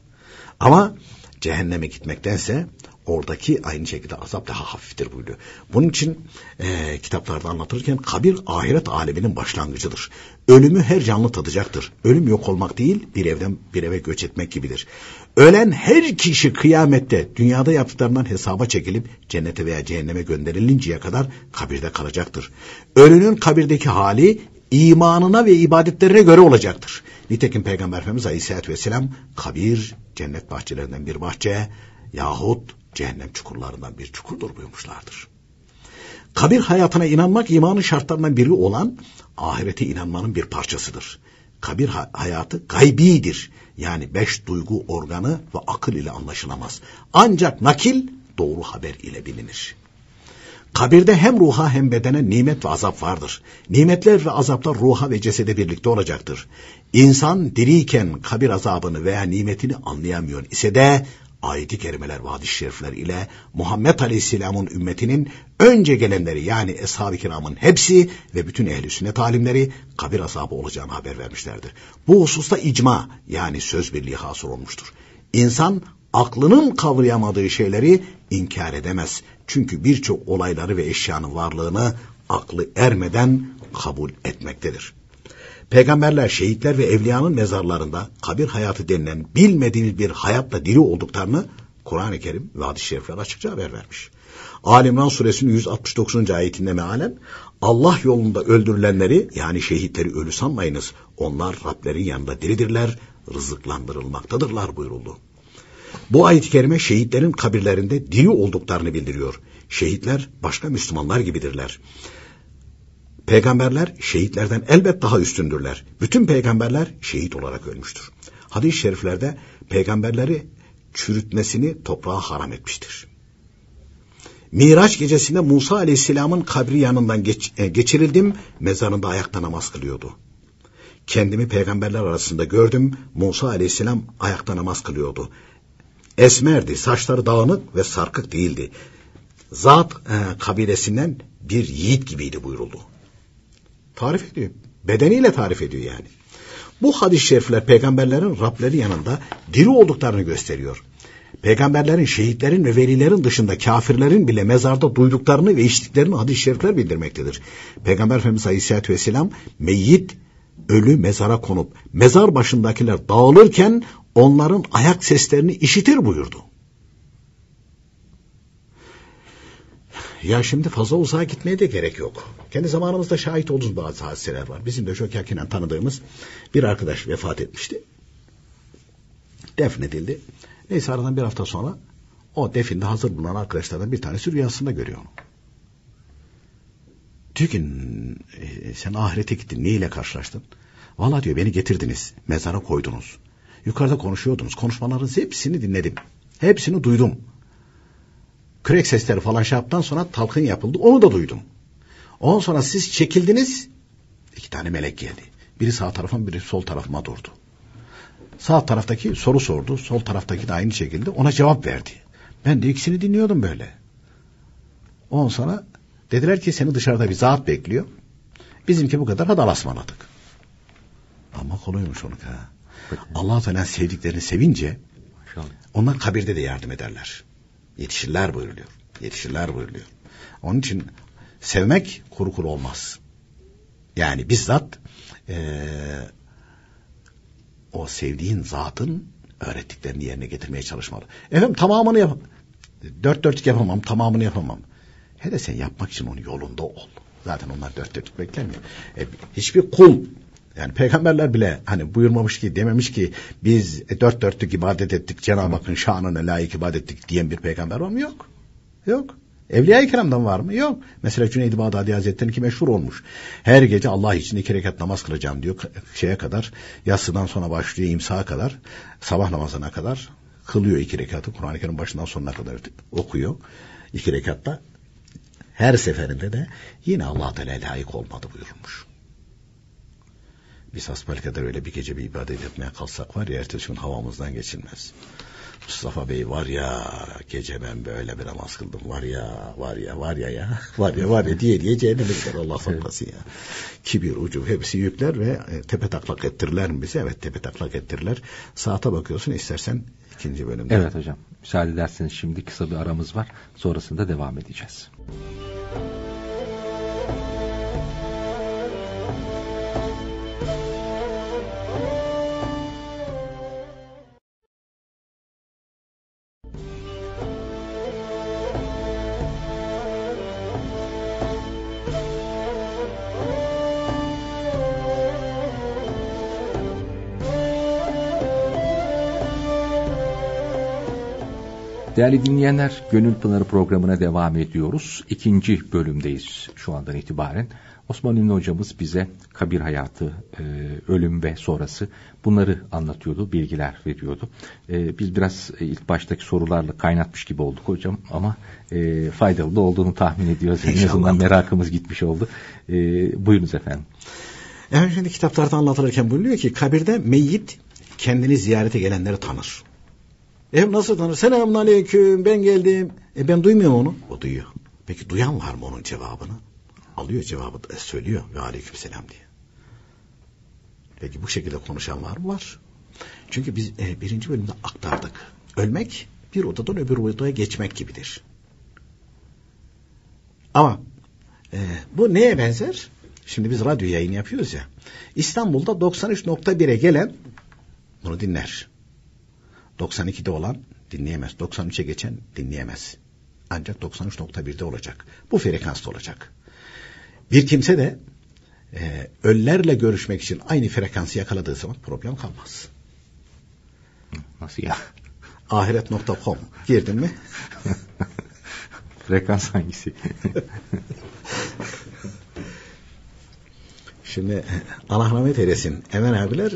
Ama cehenneme gitmektense oradaki aynı şekilde azap daha hafiftir buyuruyor. Bunun için kitaplarda anlatırken kabir ahiret aleminin başlangıcıdır. Ölümü her canlı tadacaktır. Ölüm yok olmak değil, bir evden bir eve göç etmek gibidir. Ölen her kişi kıyamette dünyada yaptıklarından hesaba çekilip cennete veya cehenneme gönderilinceye kadar kabirde kalacaktır. Ölünün kabirdeki hali imanına ve ibadetlerine göre olacaktır. Nitekim Peygamber Efendimiz Aleyhisselatü Vesselam kabir cennet bahçelerinden bir bahçe yahut cehennem çukurlarından bir çukurdur buyurmuşlardır. Kabir hayatına inanmak imanın şartlarından biri olan ahirete inanmanın bir parçasıdır. Kabir hayatı gaybidir. Yani 5 duygu organı ve akıl ile anlaşılamaz. Ancak nakil doğru haber ile bilinir. Kabirde hem ruha hem bedene nimet ve azap vardır. Nimetler ve azaplar ruha ve cesede birlikte olacaktır. İnsan diriyken kabir azabını veya nimetini anlayamıyor ise de ayet-i kerimeler ve hadis-i şerifler ile Muhammed Aleyhisselam'ın ümmetinin önce gelenleri yani Eshab-ı Kiram'ın hepsi ve bütün ehl-i sünnet alimleri kabir azabı olacağını haber vermişlerdir. Bu hususta icma yani söz birliği hasıl olmuştur. İnsan aklının kavrayamadığı şeyleri inkar edemez. Çünkü birçok olayları ve eşyanın varlığını aklı ermeden kabul etmektedir. Peygamberler, şehitler ve evliyanın mezarlarında kabir hayatı denilen bilmediğimiz bir hayatla diri olduklarını Kur'an-ı Kerim ve hadis-i şerifler açıkça haber vermiş. Ali İmran suresinin 169. ayetinde mealen Allah yolunda öldürülenleri yani şehitleri ölü sanmayınız. Onlar Rablerin yanında diridirler, rızıklandırılmaktadırlar buyuruldu. Bu ayet-i kerime şehitlerin kabirlerinde diri olduklarını bildiriyor. Şehitler başka Müslümanlar gibidirler. Peygamberler şehitlerden elbet daha üstündürler. Bütün peygamberler şehit olarak ölmüştür. Hadis-i şeriflerde peygamberleri çürütmesini toprağa haram etmiştir. Miraç gecesinde Musa Aleyhisselam'ın kabri yanından geçirildim, mezarında ayakta namaz kılıyordu. Kendimi peygamberler arasında gördüm, Musa Aleyhisselam ayakta namaz kılıyordu. Esmerdi, saçları dağınık ve sarkık değildi. Zat kabilesinden bir yiğit gibiydi buyuruldu. Tarif ediyor. Bedeniyle tarif ediyor yani. Bu hadis-i şerifler peygamberlerin Rableri yanında diri olduklarını gösteriyor. Peygamberlerin, şehitlerin ve velilerin dışında kafirlerin bile mezarda duyduklarını ve içtiklerini hadis-i şerifler bildirmektedir. Peygamber Efendimiz Aleyhisselatü Vesselam meyyit, ölü mezara konup mezar başındakiler dağılırken onların ayak seslerini işitir buyurdu. Ya şimdi fazla uzağa gitmeye de gerek yok. Kendi zamanımızda şahit olduğumuz bazı hadiseler var. Bizim de çok yakinen tanıdığımız bir arkadaş vefat etmişti. Defnedildi. Neyse aradan bir hafta sonra o definde hazır bulunan arkadaşlardan bir tanesi rüyasında görüyor onu. Diyor ki sen ahirete gittin, neyle karşılaştın? Vallahi diyor beni getirdiniz, mezara koydunuz. Yukarıda konuşuyordunuz, konuşmalarınızın hepsini dinledim. Hepsini duydum. Kürek sesleri falan yaptıktan sonra talkın yapıldı, onu da duydum. Ondan sonra siz çekildiniz, 2 tane melek geldi. Biri sağ tarafıma, biri sol tarafıma durdu. Sağ taraftaki soru sordu, sol taraftaki de aynı şekilde ona cevap verdi. Ben de ikisini dinliyordum böyle. Ondan sonra dediler ki seni dışarıda bir zat bekliyor. Bizimki bu kadar, hadi Allah'a ısmarladık. Ama kolaymış onu ha. Allah-u Teala sevdiklerini sevince onlar kabirde de yardım ederler. Yetişirler buyuruluyor. Yetişirler buyuruluyor. Onun için sevmek kuru kuru olmaz. Yani bizzat o sevdiğin zatın öğrettiklerini yerine getirmeye çalışmalı. Efendim tamamını yap. Dört dörtlük yapamam, tamamını yapamam. Hele sen yapmak için onun yolunda ol. Zaten onlar dört dörtlük beklemiyor. Hiçbir kul, yani peygamberler bile hani buyurmamış ki, dememiş ki biz dört dörtlük ibadet ettik, Cenab-ı Hakk'ın şanına layık ibadet ettik diyen bir peygamber var mı? Yok. Yok. Evliya-i Kiram'dan var mı? Yok. Mesela Cüneyd-i Bağdadi Hazretleri'ninki meşhur olmuş. Her gece Allah için 2 rekat namaz kılacağım diyor. Şeye kadar, yatsıdan sonra başlıyor imsaha kadar, sabah namazına kadar kılıyor 2 rekatı. Kur'an-ı Kerim başından sonuna kadar okuyor. 2 rekatta. Her seferinde de yine Allah Teala layık olmadı buyurulmuş. Biz hasbel kadar öyle bir gece bir ibadet etmeye kalksak var ya, ertesi gün havamızdan geçilmez. Mustafa Bey var ya, gece ben böyle bir namaz kıldım, var ya diye cehenneme gider, Allah saklasın ya. Kibir, ucub hepsi yükler ve tepe taklak ettirirler mi bizi? Evet, tepe taklak ettirirler. Saate bakıyorsun, istersen ikinci bölümde. Evet hocam, müsaade ederseniz şimdi kısa bir aramız var, sonrasında devam edeceğiz. Değerli dinleyenler, Gönül Pınarı programına devam ediyoruz. 2. bölümdeyiz şu andan itibaren. Osman Ünlü hocamız bize kabir hayatı, ölüm ve sonrası bunları anlatıyordu, bilgiler veriyordu. Biz biraz ilk baştaki sorularla kaynatmış gibi olduk hocam ama faydalı da olduğunu tahmin ediyoruz. En azından merakımız gitmiş oldu. Buyurunuz efendim. Evet, şimdi kitaplarda anlatılırken buyuruyor ki kabirde meyyit kendini ziyarete gelenleri tanır. Nasıl tanır? Selamünaleyküm, ben geldim. Ben duymuyorum onu. O duyuyor. Peki duyan var mı onun cevabını? Alıyor cevabı, söylüyor ve aleykümselam diye. Peki bu şekilde konuşan var mı? Var. Çünkü biz 1. bölümde aktardık. Ölmek bir odadan öbür odaya geçmek gibidir. Ama bu neye benzer? Şimdi biz radyo yayını yapıyoruz ya. İstanbul'da 93.1'e gelen bunu dinler. 92'de olan dinleyemez. 93'e geçen dinleyemez. Ancak 93.1'de olacak. Bu frekansta olacak. Bir kimse de ölülerle görüşmek için aynı frekansı yakaladığı zaman problem kalmaz. Nasıl ya? Ahiret.com girdin mi? Frekans hangisi? Şimdi Allah rahmet eylesin. Emel abiler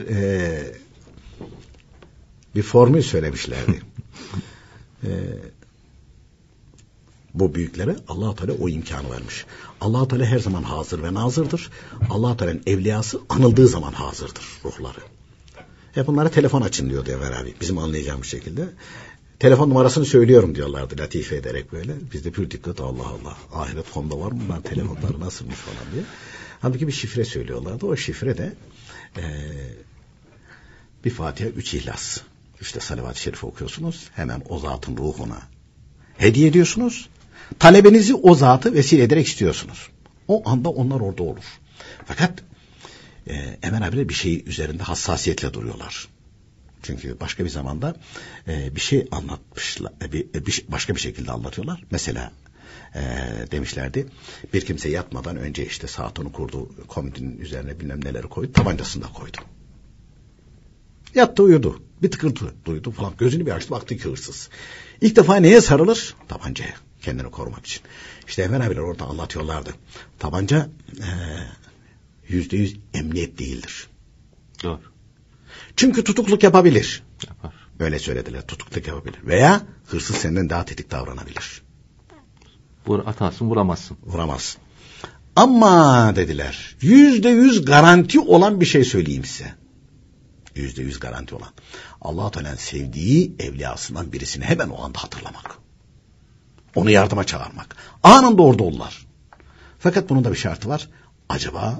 bir formül söylemişlerdi. Bu büyüklere Allah-u Teala o imkanı vermiş. Allah-u Teala her zaman hazır ve nazırdır. Allah-u Teala'nın evliyası anıldığı zaman hazırdır ruhları. Bunlara telefon açın diyordu Emel abi. Bizim anlayacağımız şekilde. Telefon numarasını söylüyorum diyorlardı latife ederek böyle. Biz de pür dikkat, Allah Allah. Ahiret fonda var mı? Bunlar telefonları nasılmış falan diye. Halbuki bir şifre söylüyorlardı. O şifre de bir Fatiha, 3 İhlas. İşte salavat-ı şerif okuyorsunuz. Hemen o zatın ruhuna hediye ediyorsunuz. Talebenizi o zatı vesile ederek istiyorsunuz. O anda onlar orada olur. Fakat Emel abiler bir şey üzerinde hassasiyetle duruyorlar. Çünkü başka bir zamanda bir şey anlatmışlar, başka bir şekilde anlatıyorlar. Mesela demişlerdi, bir kimse yatmadan önce işte saatini kurdu, komodinin üzerine bilmem neleri koydu, tabancasını da koydu. Yattı, uyudu. Bir tıkırtı duydu falan. Gözünü bir açtı, baktı ki hırsız. İlk defa neye sarılır? Tabancaya. Kendini korumak için. İşte Emel abiler orada anlatıyorlardı. Tabanca %100 emniyet değildir. Doğru. Çünkü tutukluk yapabilir. Yapar. Öyle söylediler. Tutukluk yapabilir. Veya hırsız senden daha tetik davranabilir. Atarsın, vuramazsın. Vuramazsın. Ama dediler, %100 garanti olan bir şey söyleyeyim size. %100 garanti olan. Allah-u Teala'nın sevdiği evliyasından birisini hemen o anda hatırlamak. Onu yardıma çağırmak. Anında orada olurlar. Fakat bunun da bir şartı var. Acaba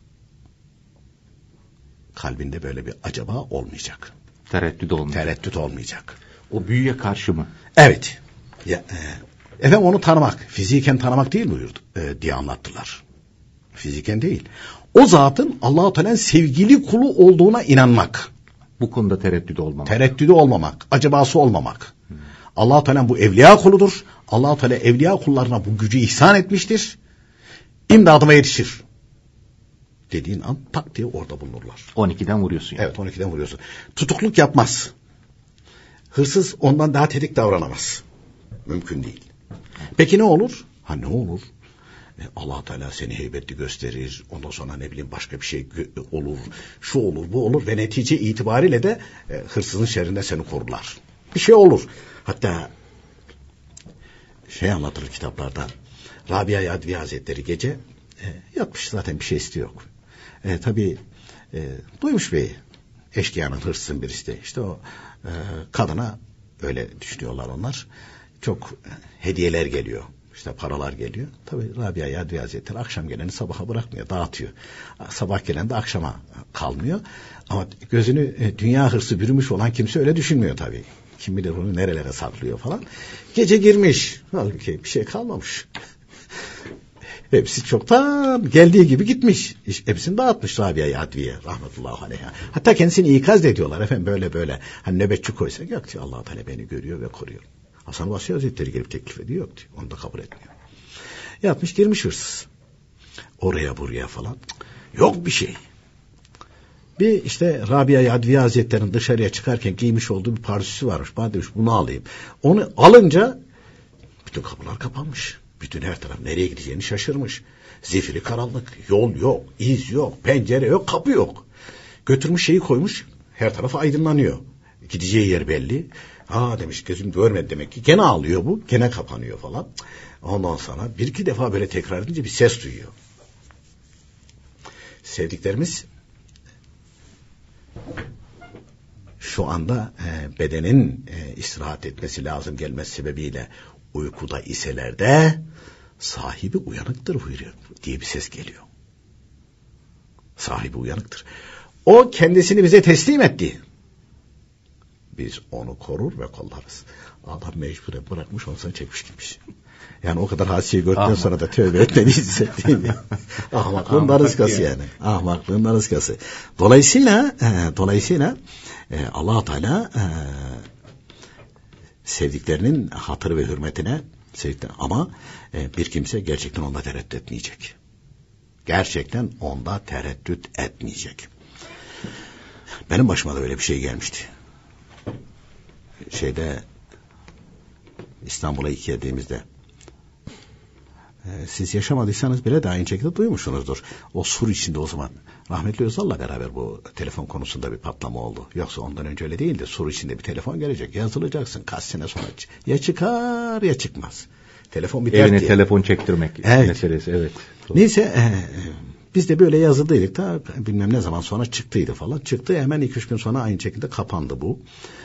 kalbinde böyle bir acaba olmayacak. Tereddüt olmayacak. O büyüye karşı mı? Evet. Efendim onu tanımak. Fiziken tanımak değil buyurdu diye anlattılar. Fiziken değil. O zatın Allah-u Teala'nın sevgili kulu olduğuna inanmak. Bu konuda tereddüdü olmamak. Tereddüdü olmamak. Acabası olmamak. Allah-u Teala bu evliya kuludur. Allah-u Teala evliya kullarına bu gücü ihsan etmiştir. İmdadıma yetişir. Dediğin an tak diye orada bulunurlar. 12'den vuruyorsun. Yani. Evet, 12'den vuruyorsun. Tutukluk yapmaz. Hırsız ondan daha tedik davranamaz. Mümkün değil. Peki ne olur? Ne olur? Allah Teala seni heybetli gösterir. Ondan sonra ne bileyim başka bir şey olur. Şu olur, bu olur ve netice itibariyle de hırsızın şerrinden seni korurlar. Bir şey olur. Hatta anlatılır kitaplarda. Rabia-i Adviye Hazretleri gece yatmış, zaten bir şey istiyor yok. Tabii duymuş bir eşkıyanın, hırsızın birisi de işte o kadına Öyle düşünüyorlar onlar. Çok hediyeler geliyor. İşte paralar geliyor. Tabii Rabia Yadvi Hazretleri akşam geleni sabaha bırakmıyor, dağıtıyor. Sabah gelen de akşama kalmıyor. Ama gözünü dünya hırsı bürümüş olan kimse öyle düşünmüyor tabii. Kim bilir bunu nerelere saklıyor falan. Gece girmiş. Halbuki bir şey kalmamış. Hepsi çoktan geldiği gibi gitmiş. Hepsini dağıtmış Rabia Yadvi'ye rahmetullahi aleyha. Hatta kendisini ikaz ediyorlar. Efendim böyle böyle. Hani nöbetçi koysa yok diyor. Allah-u Teala beni görüyor ve koruyor. Hasan Basri Hazretleri gelip teklif ediyor. Yok diyor. Onu da kabul etmiyor. Yatmış girmiş hırsız. Oraya buraya falan. Yok bir şey. Bir işte Rabia Yadvi Hazretleri'nin dışarıya çıkarken giymiş olduğu bir pardösü varmış. Bana demiş bunu alayım. Onu alınca bütün kapılar kapanmış. Bütün her taraf nereye gideceğini şaşırmış. Zifiri karanlık. Yol yok, iz yok, pencere yok, kapı yok. Götürmüş şeyi koymuş. Her taraf aydınlanıyor. Gideceği yer belli. Demiş gözüm görmedi demek ki. Gene ağlıyor bu. Gene kapanıyor falan. Ondan sonra bir iki defa böyle tekrar edince bir ses duyuyor. Sevdiklerimiz şu anda bedenin istirahat etmesi lazım gelmesi sebebiyle uykuda iseler de sahibi uyanıktır buyuruyor diye bir ses geliyor. Sahibi uyanıktır. O kendisini bize teslim etti. Biz onu korur ve kollarız. Adam mecbure bırakmış olsa çekmiş gitmiş. Yani o kadar hadiseyi gördükten sonra da tövbe etmediyse değil mi? Ahmaklığın darıskası yani. Ahmaklığın darıskası. Dolayısıyla Allah-u Teala sevdiklerinin hatırı ve hürmetine ama bir kimse gerçekten onda tereddüt etmeyecek. Gerçekten onda tereddüt etmeyecek. Benim başıma da öyle bir şey gelmişti. İstanbul'a ilk geldiğimizde siz yaşamadıysanız bile de aynı şekilde duymuşsunuzdur. O sur içinde o zaman rahmetli Özal'la beraber bu telefon konusunda bir patlama oldu. Yoksa ondan önce öyle değildi. Sur içinde bir telefon gelecek. Yazılacaksın kaç sene sonra. Ya çıkar ya çıkmaz. Telefon bir evine dert telefon çektirmek meselesi. Evet. Neyse biz de böyle yazıldıydık da bilmem ne zaman sonra çıktıydı falan. Çıktı hemen 2-3 gün sonra aynı şekilde kapandı bu.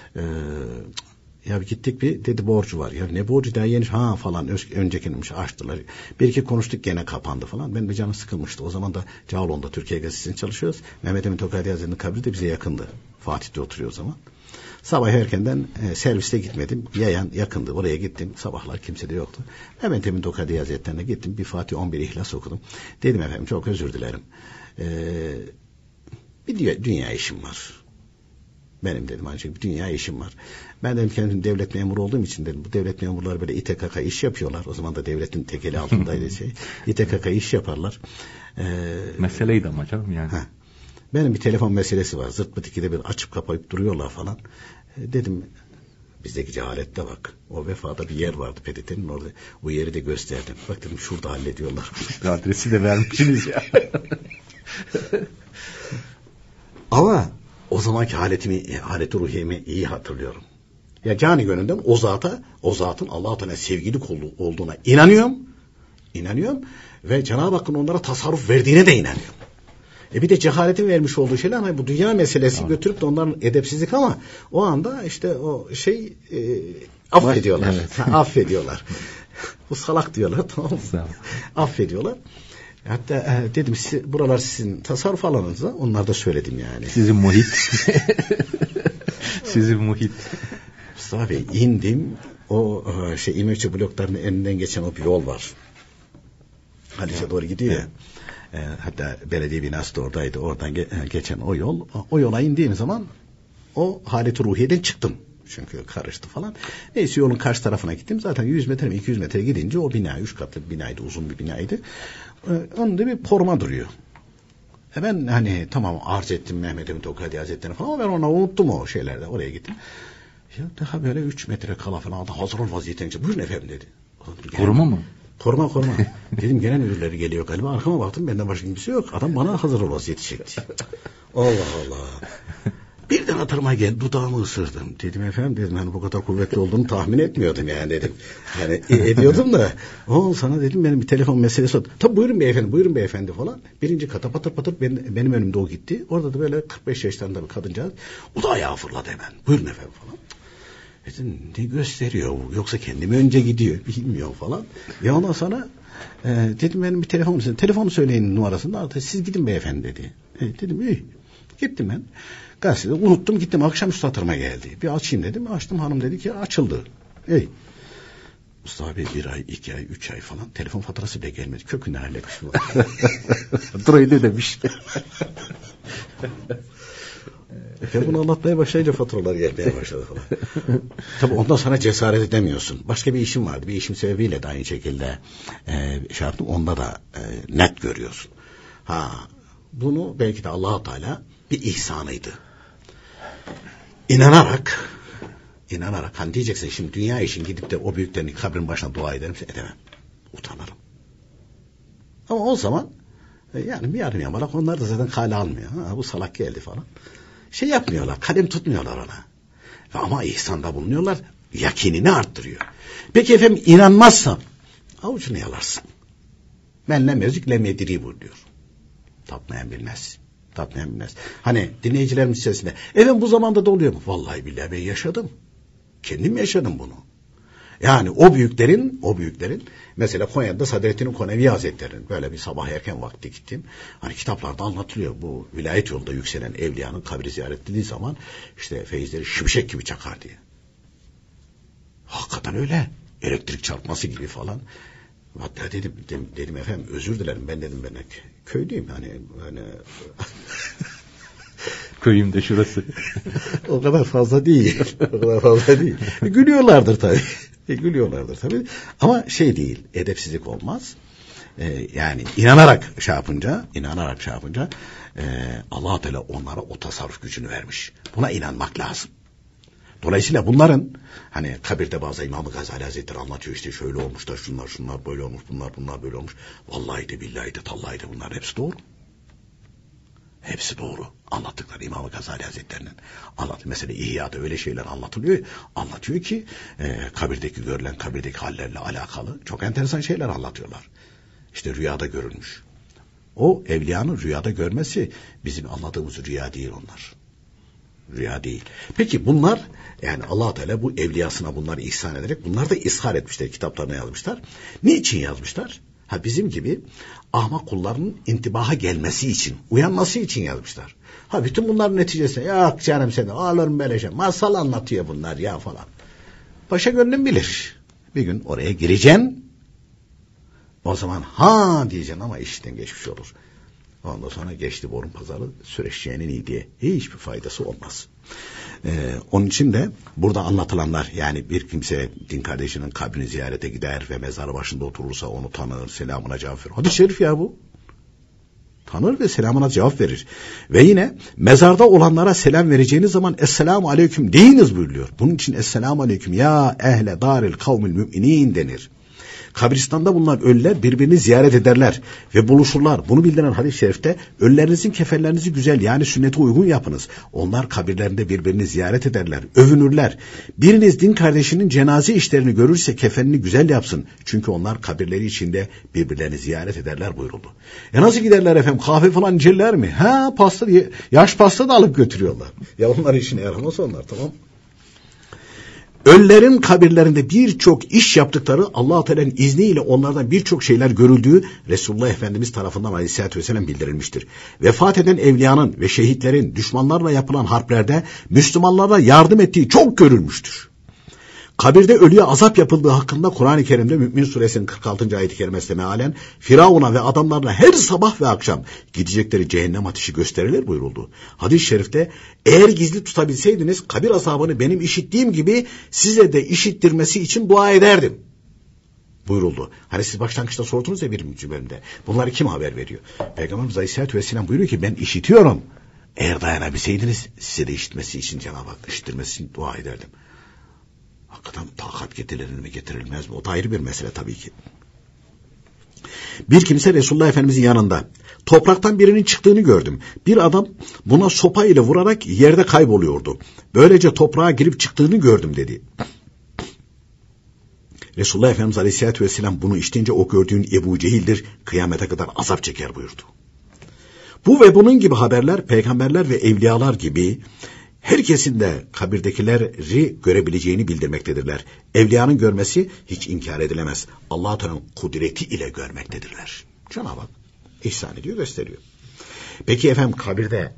Ya gittik bir dedi borcu var. Ya ne borcu daha yeni falan öncekinmiş açtılar. Bir iki konuştuk gene kapandı falan. Ben bir canım sıkılmıştı. O zaman da Cağaloğlu'nda Türkiye Gazetesi'nde çalışıyoruz. Mehmet Emin Tokadi Hazretleri'nin kabri de bize yakındı. Fatih'te oturuyor o zaman. Sabah erkenden serviste gitmedim. Yayan yakındı. Oraya gittim. Sabahlar kimse de yoktu. Mehmet Emin Tokadi Hazretleri'ne gittim. Bir Fatih 11 İhlas okudum. Dedim efendim çok özür dilerim. Bir dünya işim var. Benim dedim ancak bir dünya işim var. Ben dedim kendim devlet memuru olduğum için dedim bu devlet memurları böyle İTKK iş yapıyorlar. O zaman da devletin tekeli altındaydı İTKK iş yaparlar. Meseleydi ama canım yani. Benim bir telefon meselesi var. Zırt pıt ikide bir açıp kapayıp duruyorlar falan. Dedim bizdeki cehalette bak. O vefada bir yer vardı PTT'nin orada. O yeri de gösterdim. Bak dedim şurada hallediyorlar. Adresi de vermişsiniz ya. Ama o zamanki haleti ruhiyemi iyi hatırlıyorum. Ya cani gönülden o zatın Allah-u Teala sevgili olduğuna inanıyorum ve Cenab-ı Hakk'ın onlara tasarruf verdiğine de inanıyorum. Bir de cehaletin vermiş olduğu şeyler ama bu dünya meselesi götürüp de onların edepsizlik ama o anda işte o affediyorlar. Evet. Affediyorlar. Bu salak diyorlar tamam mı? Affediyorlar. Hatta dedim buralar sizin tasarruf alanınıza onlar da söyledim yani. Sizin muhit. Sizin muhit. Mustafa Bey indim o İmekçi bloklarının önünden geçen o bir yol var. Haliç'e doğru gidiyor ya. Hatta belediye binası da oradaydı. Oradan geçen o yol. O yola indiğim zaman o haleti ruhiyeden çıktım. Çünkü karıştı falan. Neyse yolun karşı tarafına gittim. Zaten 100 metre mi 200 metre gidince o bina 3 katlı bir binaydı. Uzun bir binaydı. Önünde bir koruma duruyor. Ben hani tamam arz ettim Mehmet Emin Tokadi Hazretleri'ne falan ama ben onu unuttum o şeylerde. Oraya gittim. Ya daha böyle 3 metre kala falan hazır ol vaziyetinde. Buyurun efendim dedi. Koruma mı? Koruma. Dedim gelen ürünleri geliyor galiba. Arkama baktım benden başka kimse yok. Adam bana hazır ol vaziyeti çekti. Allah Allah. Birden hatırıma geldi. Dudağımı ısırdım. Dedim efendim dedim hani bu kadar kuvvetli olduğunu tahmin etmiyordum yani dedim. Yani ediyordum da. Sana dedim benim bir telefon meselesi oldu. Tabii buyurun beyefendi falan. Birinci kata patır benim önümde o gitti. Orada da böyle 45 yaşlarında bir kadıncağız. O da ayağa fırladı hemen. Buyurun efendim falan. Dedim ne gösteriyor bu? Yoksa kendimi önce gidiyor. Bilmiyor falan. Ya ondan sonra dedim benim bir telefonum söyleyin. Telefonu söyleyin numarasını. Artık siz gidin beyefendi dedi. Dedim iyi. Gittim ben. Gazetede unuttum gittim. Akşamüstü hatırıma geldi. Bir açayım dedim. Açtım, hanım dedi ki açıldı. İyi. Mustafa Bey 1 ay, 2 ay, 3 ay falan telefon faturası bile gelmedi. Kökünden halletmiş bu. Faturayı da demiş. Ben bunu anlatmaya başlayınca faturalar gelmeye başladı falan. Tabii ondan sonra cesaret edemiyorsun. Başka bir işim vardı. Bir işim sebebiyle de aynı şekilde şey yaptım. Onda da net görüyorsun. Bunu belki de Allah-u Teala bir ihsanıydı. İnanarak hani diyeceksin şimdi dünya için gidip de o büyüklerin kabrin başına dua ederim, edemem. Utanırım. Ama o zaman yani bir yarım yamalak onlar da zaten kale almıyor. Bu salak geldi falan. Şey yapmıyorlar, kalem tutmuyorlar ona. Ama ihsanda bulunuyorlar, yakinini arttırıyor. Peki efendim inanmazsam avucunu yalarsın. Men lem yezik lem yediri buyuruyor. Tatmayan bilmez. Hani dinleyicilerimiz içerisinde efendim bu zamanda da oluyor mu? Vallahi billahi ben yaşadım. Kendim yaşadım bunu. Yani o büyüklerin mesela Konya'da Sadrettin Konevi Hazretleri'nin böyle bir sabah erken vakti gittim. Hani kitaplarda anlatılıyor bu vilayet yolunda yükselen evliyanın kabri ziyaret edildiği zaman işte feyizleri şimşek gibi çakar diye. Hakikaten öyle. Elektrik çarpması gibi falan. Hatta dedim efendim özür dilerim ben köylüyüm hani Köyümde şurası. O kadar fazla değil. Gülüyorlardır tabii. Ama şey değil, edepsizlik olmaz. Yani inanarak şey yapınca Allah Teala onlara o tasarruf gücünü vermiş. Buna inanmak lazım. Dolayısıyla bunların hani kabirde bazı İmam-ı Gazali Hazretleri anlatıyor işte şöyle olmuş da şunlar böyle olmuş, bunlar böyle olmuş. Vallahi de billahi de tallahi de bunlar hepsi doğru. Hepsi doğru. Anlattıkları İmam-ı Gazali Hazretleri'nin mesela İhya'da öyle şeyler anlatıyor ki kabirdeki görülen kabirdeki hallerle alakalı çok enteresan şeyler anlatıyorlar. İşte rüyada görülmüş. O evliyanın rüyada görmesi bizim anladığımız rüya değil onlar. Rüya değil. Peki bunlar yani Allah Teala bu evliyasına bunları ihsan ederek bunlar da ishar etmişler, kitaplarına yazmışlar. Niçin yazmışlar? Bizim gibi ahmak kullarının intibaha gelmesi için, uyanması için yazmışlar. Bütün bunların neticesinde yok canım sen ağlarım böyle şey, masal anlatıyor bunlar ya falan. Paşa gönlüm bilir. Bir gün oraya gireceksin. O zaman diyeceksin ama işten geçmiş olur. Ondan sonra geçti borun pazarı süreçeceğinin iyi diye hiçbir faydası olmaz. Onun için de burada anlatılanlar yani bir kimse din kardeşinin kabrini ziyarete gider ve mezarı başında oturursa onu tanır, selamına cevap verir. Hadis-i şerif ya bu. Tanır ve selamına cevap verir. Ve yine mezarda olanlara selam vereceğiniz zaman Esselamu Aleyküm deyiniz buyuruyor. Bunun için Esselamu Aleyküm ya ehle daril kavmil müminin denir. Kabristanda bulunan ölüler birbirini ziyaret ederler ve buluşurlar. Bunu bildiren hadis-i şerifte ölülerinizin kefenlerinizi güzel yani sünnete uygun yapınız. Onlar kabirlerinde birbirini ziyaret ederler, övünürler. Biriniz din kardeşinin cenaze işlerini görürse kefenini güzel yapsın. Çünkü onlar kabirleri içinde birbirlerini ziyaret ederler buyuruldu. Nasıl giderler efendim? Kahve falan içerler mi? Pasta diye yaş pasta da alıp götürüyorlar. Ya onlar işine yaramaz onlar, tamam. Ölülerin kabirlerinde birçok iş yaptıkları Allah-u Teala'nın izniyle onlardan birçok şeyler görüldüğü Resulullah Efendimiz tarafından Aleyhisselatü Vesselam bildirilmiştir. Vefat eden evliyanın ve şehitlerin düşmanlarla yapılan harplerde Müslümanlara yardım ettiği çok görülmüştür. Kabirde ölüye azap yapıldığı hakkında Kur'an-ı Kerim'de Mü'min Suresinin 46. ayet-i kerimesinde mealen Firavun'a ve adamlarına her sabah ve akşam gidecekleri cehennem ateşi gösterilir buyuruldu. Hadis-i şerifte eğer gizli tutabilseydiniz kabir azabını benim işittiğim gibi size de işittirmesi için dua ederdim buyuruldu. Hani siz başlangıçta sordunuz ya birinci bölümde. Bunları kim haber veriyor? Peygamberimiz Aleyhisselatü Vesselam buyuruyor ki ben işitiyorum. Eğer dayanabilseydiniz size de işitmesi için Cenab-ı Hak işittirmesi için dua ederdim. Hakikaten takat getirilir mi getirilmez mi? O da ayrı bir mesele tabii ki. Bir kimse Resulullah Efendimizin yanında topraktan birinin çıktığını gördüm. Bir adam buna sopa ile vurarak yerde kayboluyordu. Böylece toprağa girip çıktığını gördüm dedi. Resulullah Efendimiz Aleyhisselatü Vesselam bunu işitince o gördüğün Ebu Cehil'dir, kıyamete kadar azap çeker buyurdu. Bu ve bunun gibi haberler peygamberler ve evliyalar gibi herkesin de kabirdekileri görebileceğini bildirmektedirler. Evliyanın görmesi hiç inkar edilemez. Allah-u Teala'nın kudreti ile görmektedirler. Cenab-ı Hak ihsan ediyor, gösteriyor. Peki efendim, kabirde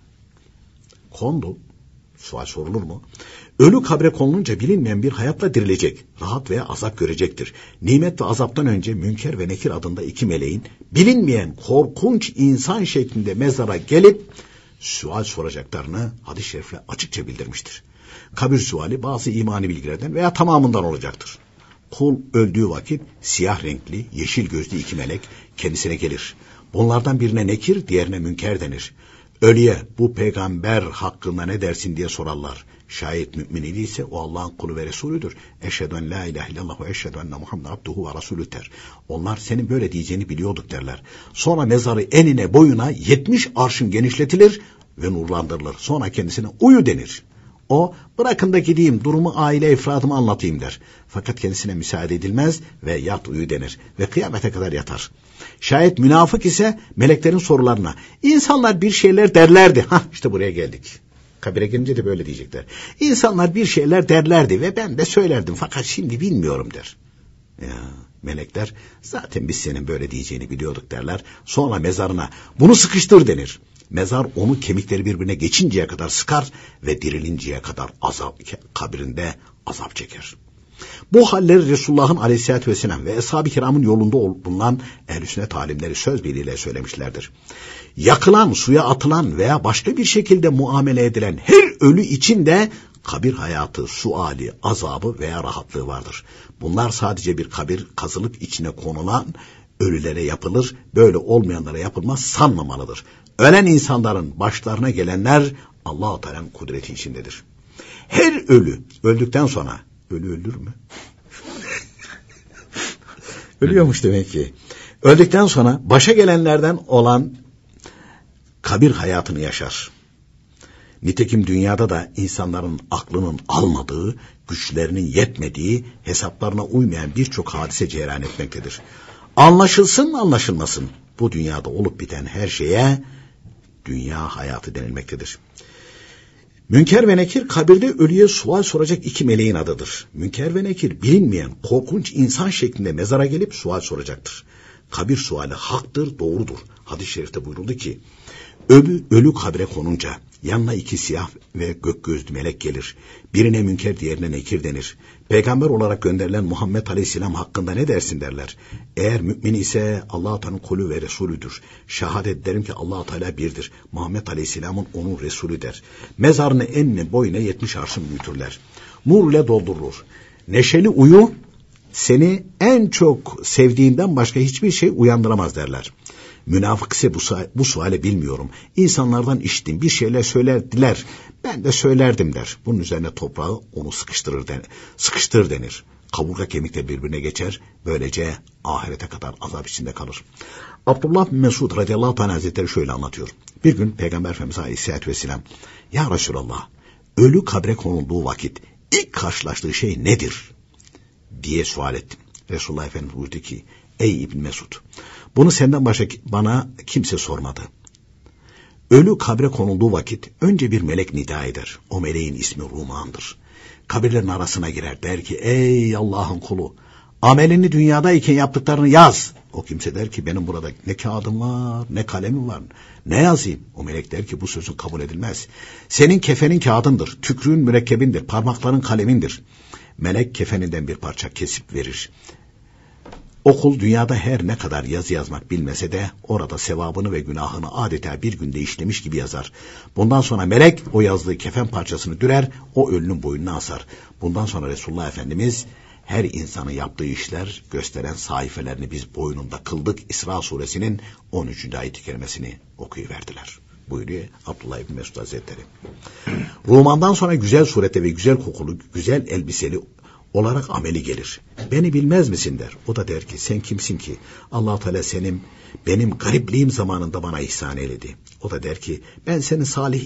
kondu. Sual sorulur mu? Ölü kabre konulunca bilinmeyen bir hayatla dirilecek. Rahat veya azap görecektir. Nimet ve azaptan önce Münker ve Nekir adında iki meleğin bilinmeyen korkunç insan şeklinde mezara gelip sual soracaklarını hadis-i şerifle açıkça bildirmiştir. Kabir suali bazı imani bilgilerden veya tamamından olacaktır. Kul öldüğü vakit siyah renkli, yeşil gözlü iki melek kendisine gelir. Bunlardan birine Nekir, diğerine Münker denir. Ölüye bu peygamber hakkında ne dersin diye sorarlar. Şayet mümin idiyse o Allah'ın kulu ve Resulüdür. Eşhedü en la ilahe illallah ve eşhedü enne Muhammeden abduhu ve rasulü der. Onlar senin böyle diyeceğini biliyorduk derler. Sonra mezarı enine boyuna 70 arşın genişletilir ve nurlandırılır. Sonra kendisine uyu denir. O, bırakın da gideyim, durumu, aile efradımı anlatayım der. Fakat kendisine müsaade edilmez ve yat uyu denir ve kıyamete kadar yatar. Şayet münafık ise meleklerin sorularına, insanlar bir şeyler derlerdi. İşte buraya geldik. Kabire gelince de böyle diyecekler. İnsanlar bir şeyler derlerdi ve ben de söylerdim fakat şimdi bilmiyorum der. Ya, melekler zaten biz senin böyle diyeceğini biliyorduk derler. Sonra mezarına bunu sıkıştır denir. Mezar onu kemikleri birbirine geçinceye kadar sıkar ve dirilinceye kadar kabirinde azap çeker. Bu halleri Resulullah'ın aleyhissalatü vesselam ve Eshab-ı Kiram'ın yolunda bulunan ehl-i sünnet alimleri söz birliğiyle söylemişlerdir. Yakılan, suya atılan veya başka bir şekilde muamele edilen her ölü için de kabir hayatı, suali, azabı veya rahatlığı vardır. Bunlar sadece bir kabir kazılıp içine konulan ölülere yapılır, böyle olmayanlara yapılmaz sanmamalıdır. Ölen insanların başlarına gelenler Allah-u Teala'nın kudreti içindedir. Her ölü öldükten sonra, ölü öldür mü? Ölüyormuş demek ki. Öldükten sonra başa gelenlerden olan kabir hayatını yaşar. Nitekim dünyada da insanların aklının almadığı, güçlerinin yetmediği, hesaplarına uymayan birçok hadise cereyan etmektedir. Anlaşılsın anlaşılmasın, bu dünyada olup biten her şeye dünya hayatı denilmektedir. Münker ve Nekir kabirde ölüye sual soracak iki meleğin adıdır. Münker ve Nekir bilinmeyen korkunç insan şeklinde mezara gelip sual soracaktır. Kabir suali haktır, doğrudur. Hadis-i şerifte buyuruldu ki, ölü kabre konunca yanına iki siyah ve gök gözlü melek gelir. Birine Münker, diğerine Nekir denir. Peygamber olarak gönderilen Muhammed Aleyhisselam hakkında ne dersin derler. Eğer mümin ise Allah-u Teala'nın kulü ve Resulüdür. Şehadet ederim ki Allah-u Teala birdir. Muhammed Aleyhisselam'ın onun Resulü der. Mezarını enine boyuna 70 arşın büyütürler. Nur ile doldurulur. Neşeli uyu seni en çok sevdiğinden başka hiçbir şey uyandıramaz derler. Münafık ise bu suali bilmiyorum. İnsanlardan işittim, bir şeyler söylerdiler. Ben de söylerdim der. Bunun üzerine toprağı onu sıkıştır denir. Kaburga kemikle birbirine geçer. Böylece ahirete kadar azap içinde kalır. Abdullah bin Mesud radıyallahu teala hazretleri şöyle anlatıyor. Bir gün Peygamber Efendimiz aleyhissalatü vesselam, ya Resulallah, ölü kabre konulduğu vakit ilk karşılaştığı şey nedir diye sual ettim. Resulullah Efendimiz buyurdu ki, ey İbn Mesud, bunu senden başka bana kimse sormadı. Ölü kabre konulduğu vakit önce bir melek nida eder. O meleğin ismi Ruman'dır. Kabirlerin arasına girer, der ki, ey Allah'ın kulu, amelini dünyadayken yaptıklarını yaz. O kimse der ki, benim burada ne kağıdım var, ne kalemim var, ne yazayım? O melek der ki, bu sözün kabul edilmez. Senin kefenin kağıdındır, tükrüğün mürekkebindir, parmakların kalemindir. Melek kefeninden bir parça kesip verir. O kul dünyada her ne kadar yazı yazmak bilmese de orada sevabını ve günahını adeta bir günde işlemiş gibi yazar. Bundan sonra melek o yazdığı kefen parçasını dürer, o ölünün boynuna asar. Bundan sonra Resulullah Efendimiz her insanın yaptığı işler gösteren sayfelerini biz boynunda kıldık. İsra suresinin 13. ayet-i kerimesini okuyuverdiler. Buyuruyor Abdullah İbni Mesud Hazretleri. Ruman'dan sonra güzel surete ve güzel kokulu, güzel elbiseli olarak ameli gelir. Beni bilmez misin der. O da der ki, sen kimsin ki? Allah-u Teala benim garipliğim zamanında bana ihsan eyledi. O da der ki, ben senin salih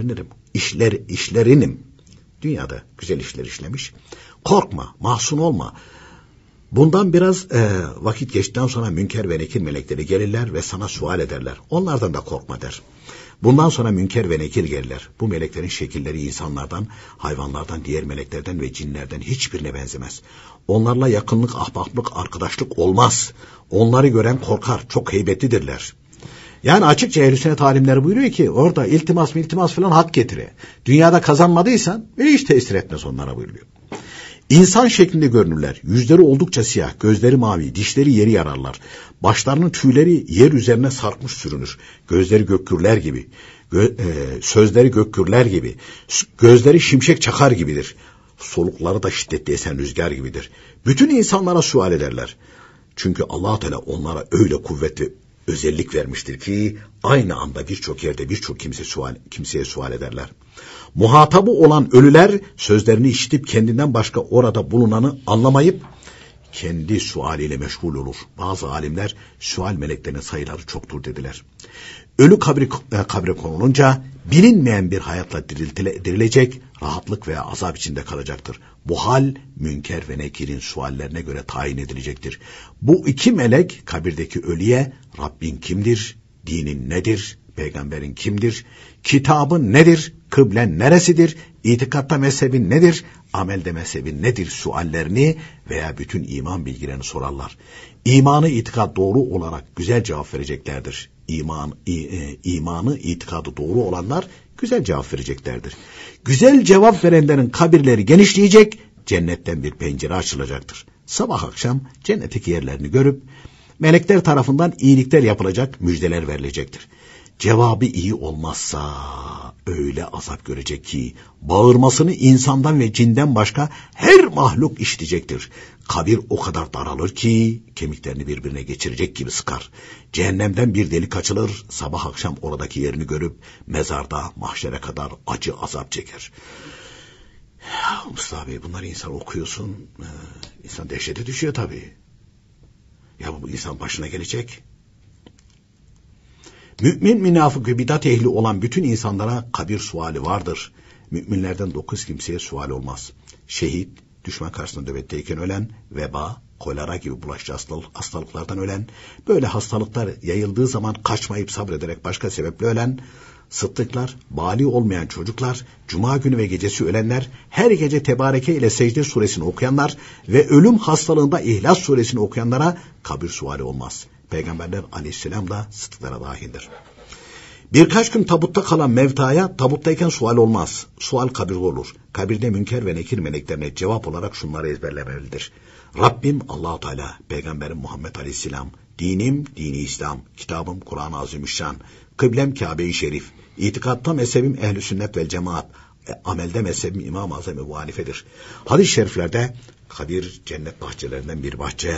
işlerinim. Dünyada güzel işler işlemiş. Korkma, mahzun olma. Bundan biraz vakit geçtikten sonra Münker ve Nekir melekleri gelirler ve sana sual ederler. Onlardan da korkma der. Bundan sonra Münker ve Nekir gelirler. Bu meleklerin şekilleri insanlardan, hayvanlardan, diğer meleklerden ve cinlerden hiçbirine benzemez. Onlarla yakınlık, ahbaplık, arkadaşlık olmaz. Onları gören korkar, çok heybetlidirler. Yani açıkça Ehl-i Sünnet alimleri buyuruyor ki orada iltimas falan hak getire. Dünyada kazanmadıysan hiç tesir etmez onlara buyuruyor. İnsan şeklinde görünürler. Yüzleri oldukça siyah, gözleri mavi, dişleri yeri yararlar. Başlarının tüyleri yer üzerine sarkmış sürünür. Gözleri gökkürler gibi, sözleri gökkürler gibi, gözleri şimşek çakar gibidir. Solukları da şiddetli esen rüzgar gibidir. Bütün insanlara sual ederler. Çünkü Allah Teala onlara öyle kuvvet ve özellik vermiştir ki aynı anda birçok yerde birçok kimseye sual ederler. Muhatabı olan ölüler sözlerini işitip kendinden başka orada bulunanı anlamayıp kendi sualiyle meşgul olur. Bazı alimler sual meleklerinin sayıları çoktur dediler. Ölü kabre konulunca bilinmeyen bir hayatla dirilecek, rahatlık veya azap içinde kalacaktır. Bu hal Münker ve Nekir'in suallerine göre tayin edilecektir. Bu iki melek kabirdeki ölüye Rabbin kimdir, dinin nedir, peygamberin kimdir, kitabın nedir, kıblen neresidir, itikatta mezhebin nedir, amelde mezhebin nedir suallerini veya bütün iman bilgilerini sorarlar. İmanı itikat doğru olarak güzel cevap vereceklerdir. İmanı itikadı doğru olanlar güzel cevap vereceklerdir. Güzel cevap verenlerin kabirleri genişleyecek, cennetten bir pencere açılacaktır. Sabah akşam cennetteki yerlerini görüp melekler tarafından iyilikler yapılacak, müjdeler verilecektir. Cevabı iyi olmazsa öyle azap görecek ki bağırmasını insandan ve cinden başka her mahluk işitecektir. Kabir o kadar daralır ki kemiklerini birbirine geçirecek gibi sıkar. Cehennemden bir delik açılır, sabah akşam oradaki yerini görüp mezarda mahşere kadar acı azap çeker. Mustafa Bey, bunları insan okuyorsun, insan dehşete düşüyor tabii. Ya bu insan başına gelecek. Mümin, münafık ve bidat ehli olan bütün insanlara kabir suali vardır. Müminlerden 9 kimseye sual olmaz. Şehit, düşman karşısında nöbetteyken ölen, veba, kolera gibi bulaşıcı hastalıklardan ölen, böyle hastalıklar yayıldığı zaman kaçmayıp sabrederek başka sebeple ölen, sıddıklar, bali olmayan çocuklar, cuma günü ve gecesi ölenler, her gece Tebareke ile Secde suresini okuyanlar ve ölüm hastalığında İhlas suresini okuyanlara kabir suali olmaz. Peygamberler aleyhisselam da sıddıklara dahildir. Birkaç gün tabutta kalan mevtaya tabuttayken sual olmaz. Sual kabirde olur. Kabirde Münker ve Nekir meleklerine cevap olarak şunları ezberlemelidir. Rabbim Allah-u Teala, Peygamberim Muhammed Aleyhisselam, dinim dini İslam, kitabım Kur'an-ı Azimüşşan, kıblem Kabe-i Şerif, itikatta mezhebim Ehl-i Sünnet vel Cemaat, amelde mezhebim İmam-ı Azam Ebu Hanife'dir. Hadis-i şeriflerde kabir cennet bahçelerinden bir bahçe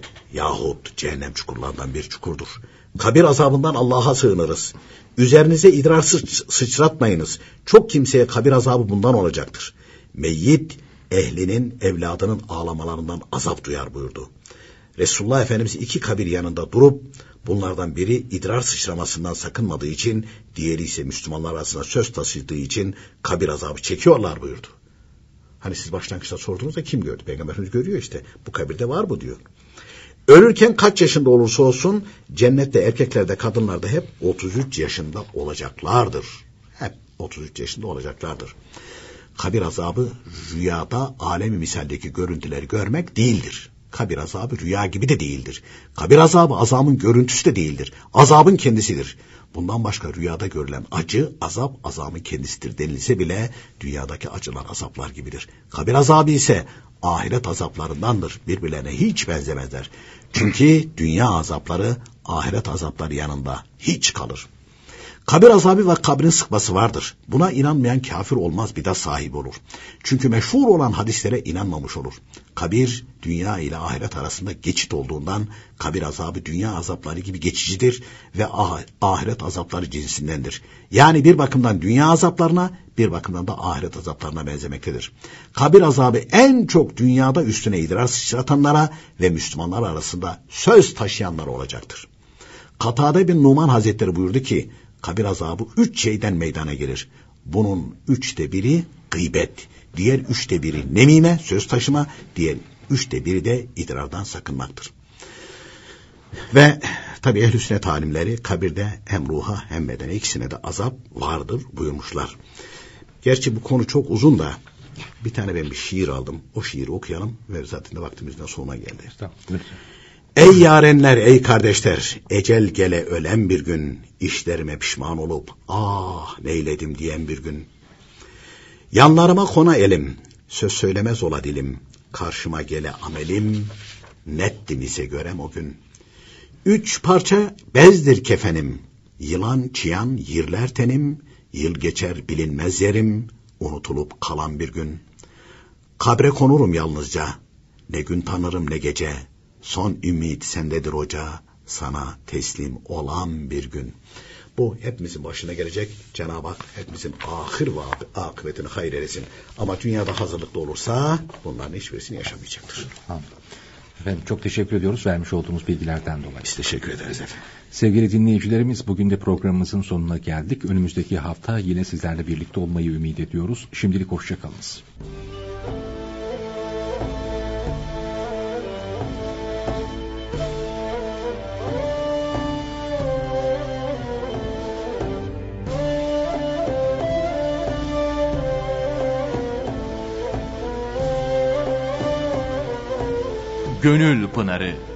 yahut cehennem çukurlarından bir çukurdur. Kabir azabından Allah'a sığınırız. Üzerinize idrar sıçratmayınız. Çok kimseye kabir azabı bundan olacaktır. Meyyit ehlinin, evladının ağlamalarından azap duyar buyurdu. Resulullah Efendimiz 2 kabir yanında durup bunlardan biri idrar sıçramasından sakınmadığı için, diğeri ise Müslümanlar arasında söz taşıdığı için kabir azabı çekiyorlar buyurdu. Hani siz başlangıçta sordunuz kim gördü? Peygamberimiz görüyor işte. Bu kabirde var bu diyor. Ölürken kaç yaşında olursa olsun cennette erkeklerde kadınlarda hep 33 yaşında olacaklardır. Hep 33 yaşında olacaklardır. Kabir azabı rüyada alemi misaldeki görüntüleri görmek değildir. Kabir azabı rüya gibi de değildir. Kabir azabı azabın görüntüsü de değildir. Azabın kendisidir. Bundan başka rüyada görülen acı, azap, azabın kendisidir denilse bile dünyadaki acılar azaplar gibidir. Kabir azabı ise ahiret azaplarındandır. Birbirlerine hiç benzemezler. Çünkü dünya azapları ahiret azapları yanında hiç kalır. Kabir azabı ve kabrin sıkması vardır. Buna inanmayan kafir olmaz, bidat sahibi olur. Çünkü meşhur olan hadislere inanmamış olur. Kabir, dünya ile ahiret arasında geçit olduğundan kabir azabı dünya azapları gibi geçicidir ve ahiret azapları cinsindendir. Yani bir bakımdan dünya azaplarına, bir bakımdan da ahiret azaplarına benzemektedir. Kabir azabı en çok dünyada üstüne idrar sıçratanlara ve Müslümanlar arasında söz taşıyanlara olacaktır. Katade bin Numan Hazretleri buyurdu ki, kabir azabı 3 şeyden meydana gelir. Bunun 3'te biri gıybet, diğer 3'te biri nemime, söz taşıma, diğer 3'te biri de idrardan sakınmaktır. Ve tabi ehl-i sünnet alimleri kabirde hem ruha hem bedene ikisine de azap vardır buyurmuşlar. Gerçi bu konu çok uzun da bir tane ben bir şiir aldım. O şiiri okuyalım ve zaten de vaktimizden sonuna geldi. Tamam. Ey yarenler, ey kardeşler, ecel gele ölen bir gün, işlerime pişman olup ah neyledim diyen bir gün. Yanlarıma kona elim, söz söylemez ola dilim, karşıma gele amelim, nettim ise görem o gün. 3 parça bezdir kefenim, yılan çıyan yirler tenim, yıl geçer bilinmez yerim, unutulup kalan bir gün. Kabre konurum yalnızca, ne gün tanırım ne gece, son ümit sendedir hoca, sana teslim olan bir gün. Bu hepimizin başına gelecek. Cenab-ı Hak hepimizin ahir ve akıbetini hayır eylesin. Ama dünyada hazırlıklı olursa bunların hiçbirisini yaşamayacaktır. Anladım. Efendim çok teşekkür ediyoruz vermiş olduğumuz bilgilerden dolayı. Biz teşekkür ederiz efendim. Sevgili dinleyicilerimiz, bugün de programımızın sonuna geldik. Önümüzdeki hafta yine sizlerle birlikte olmayı ümit ediyoruz. Şimdilik hoşçakalınız. Gönül Pınarı.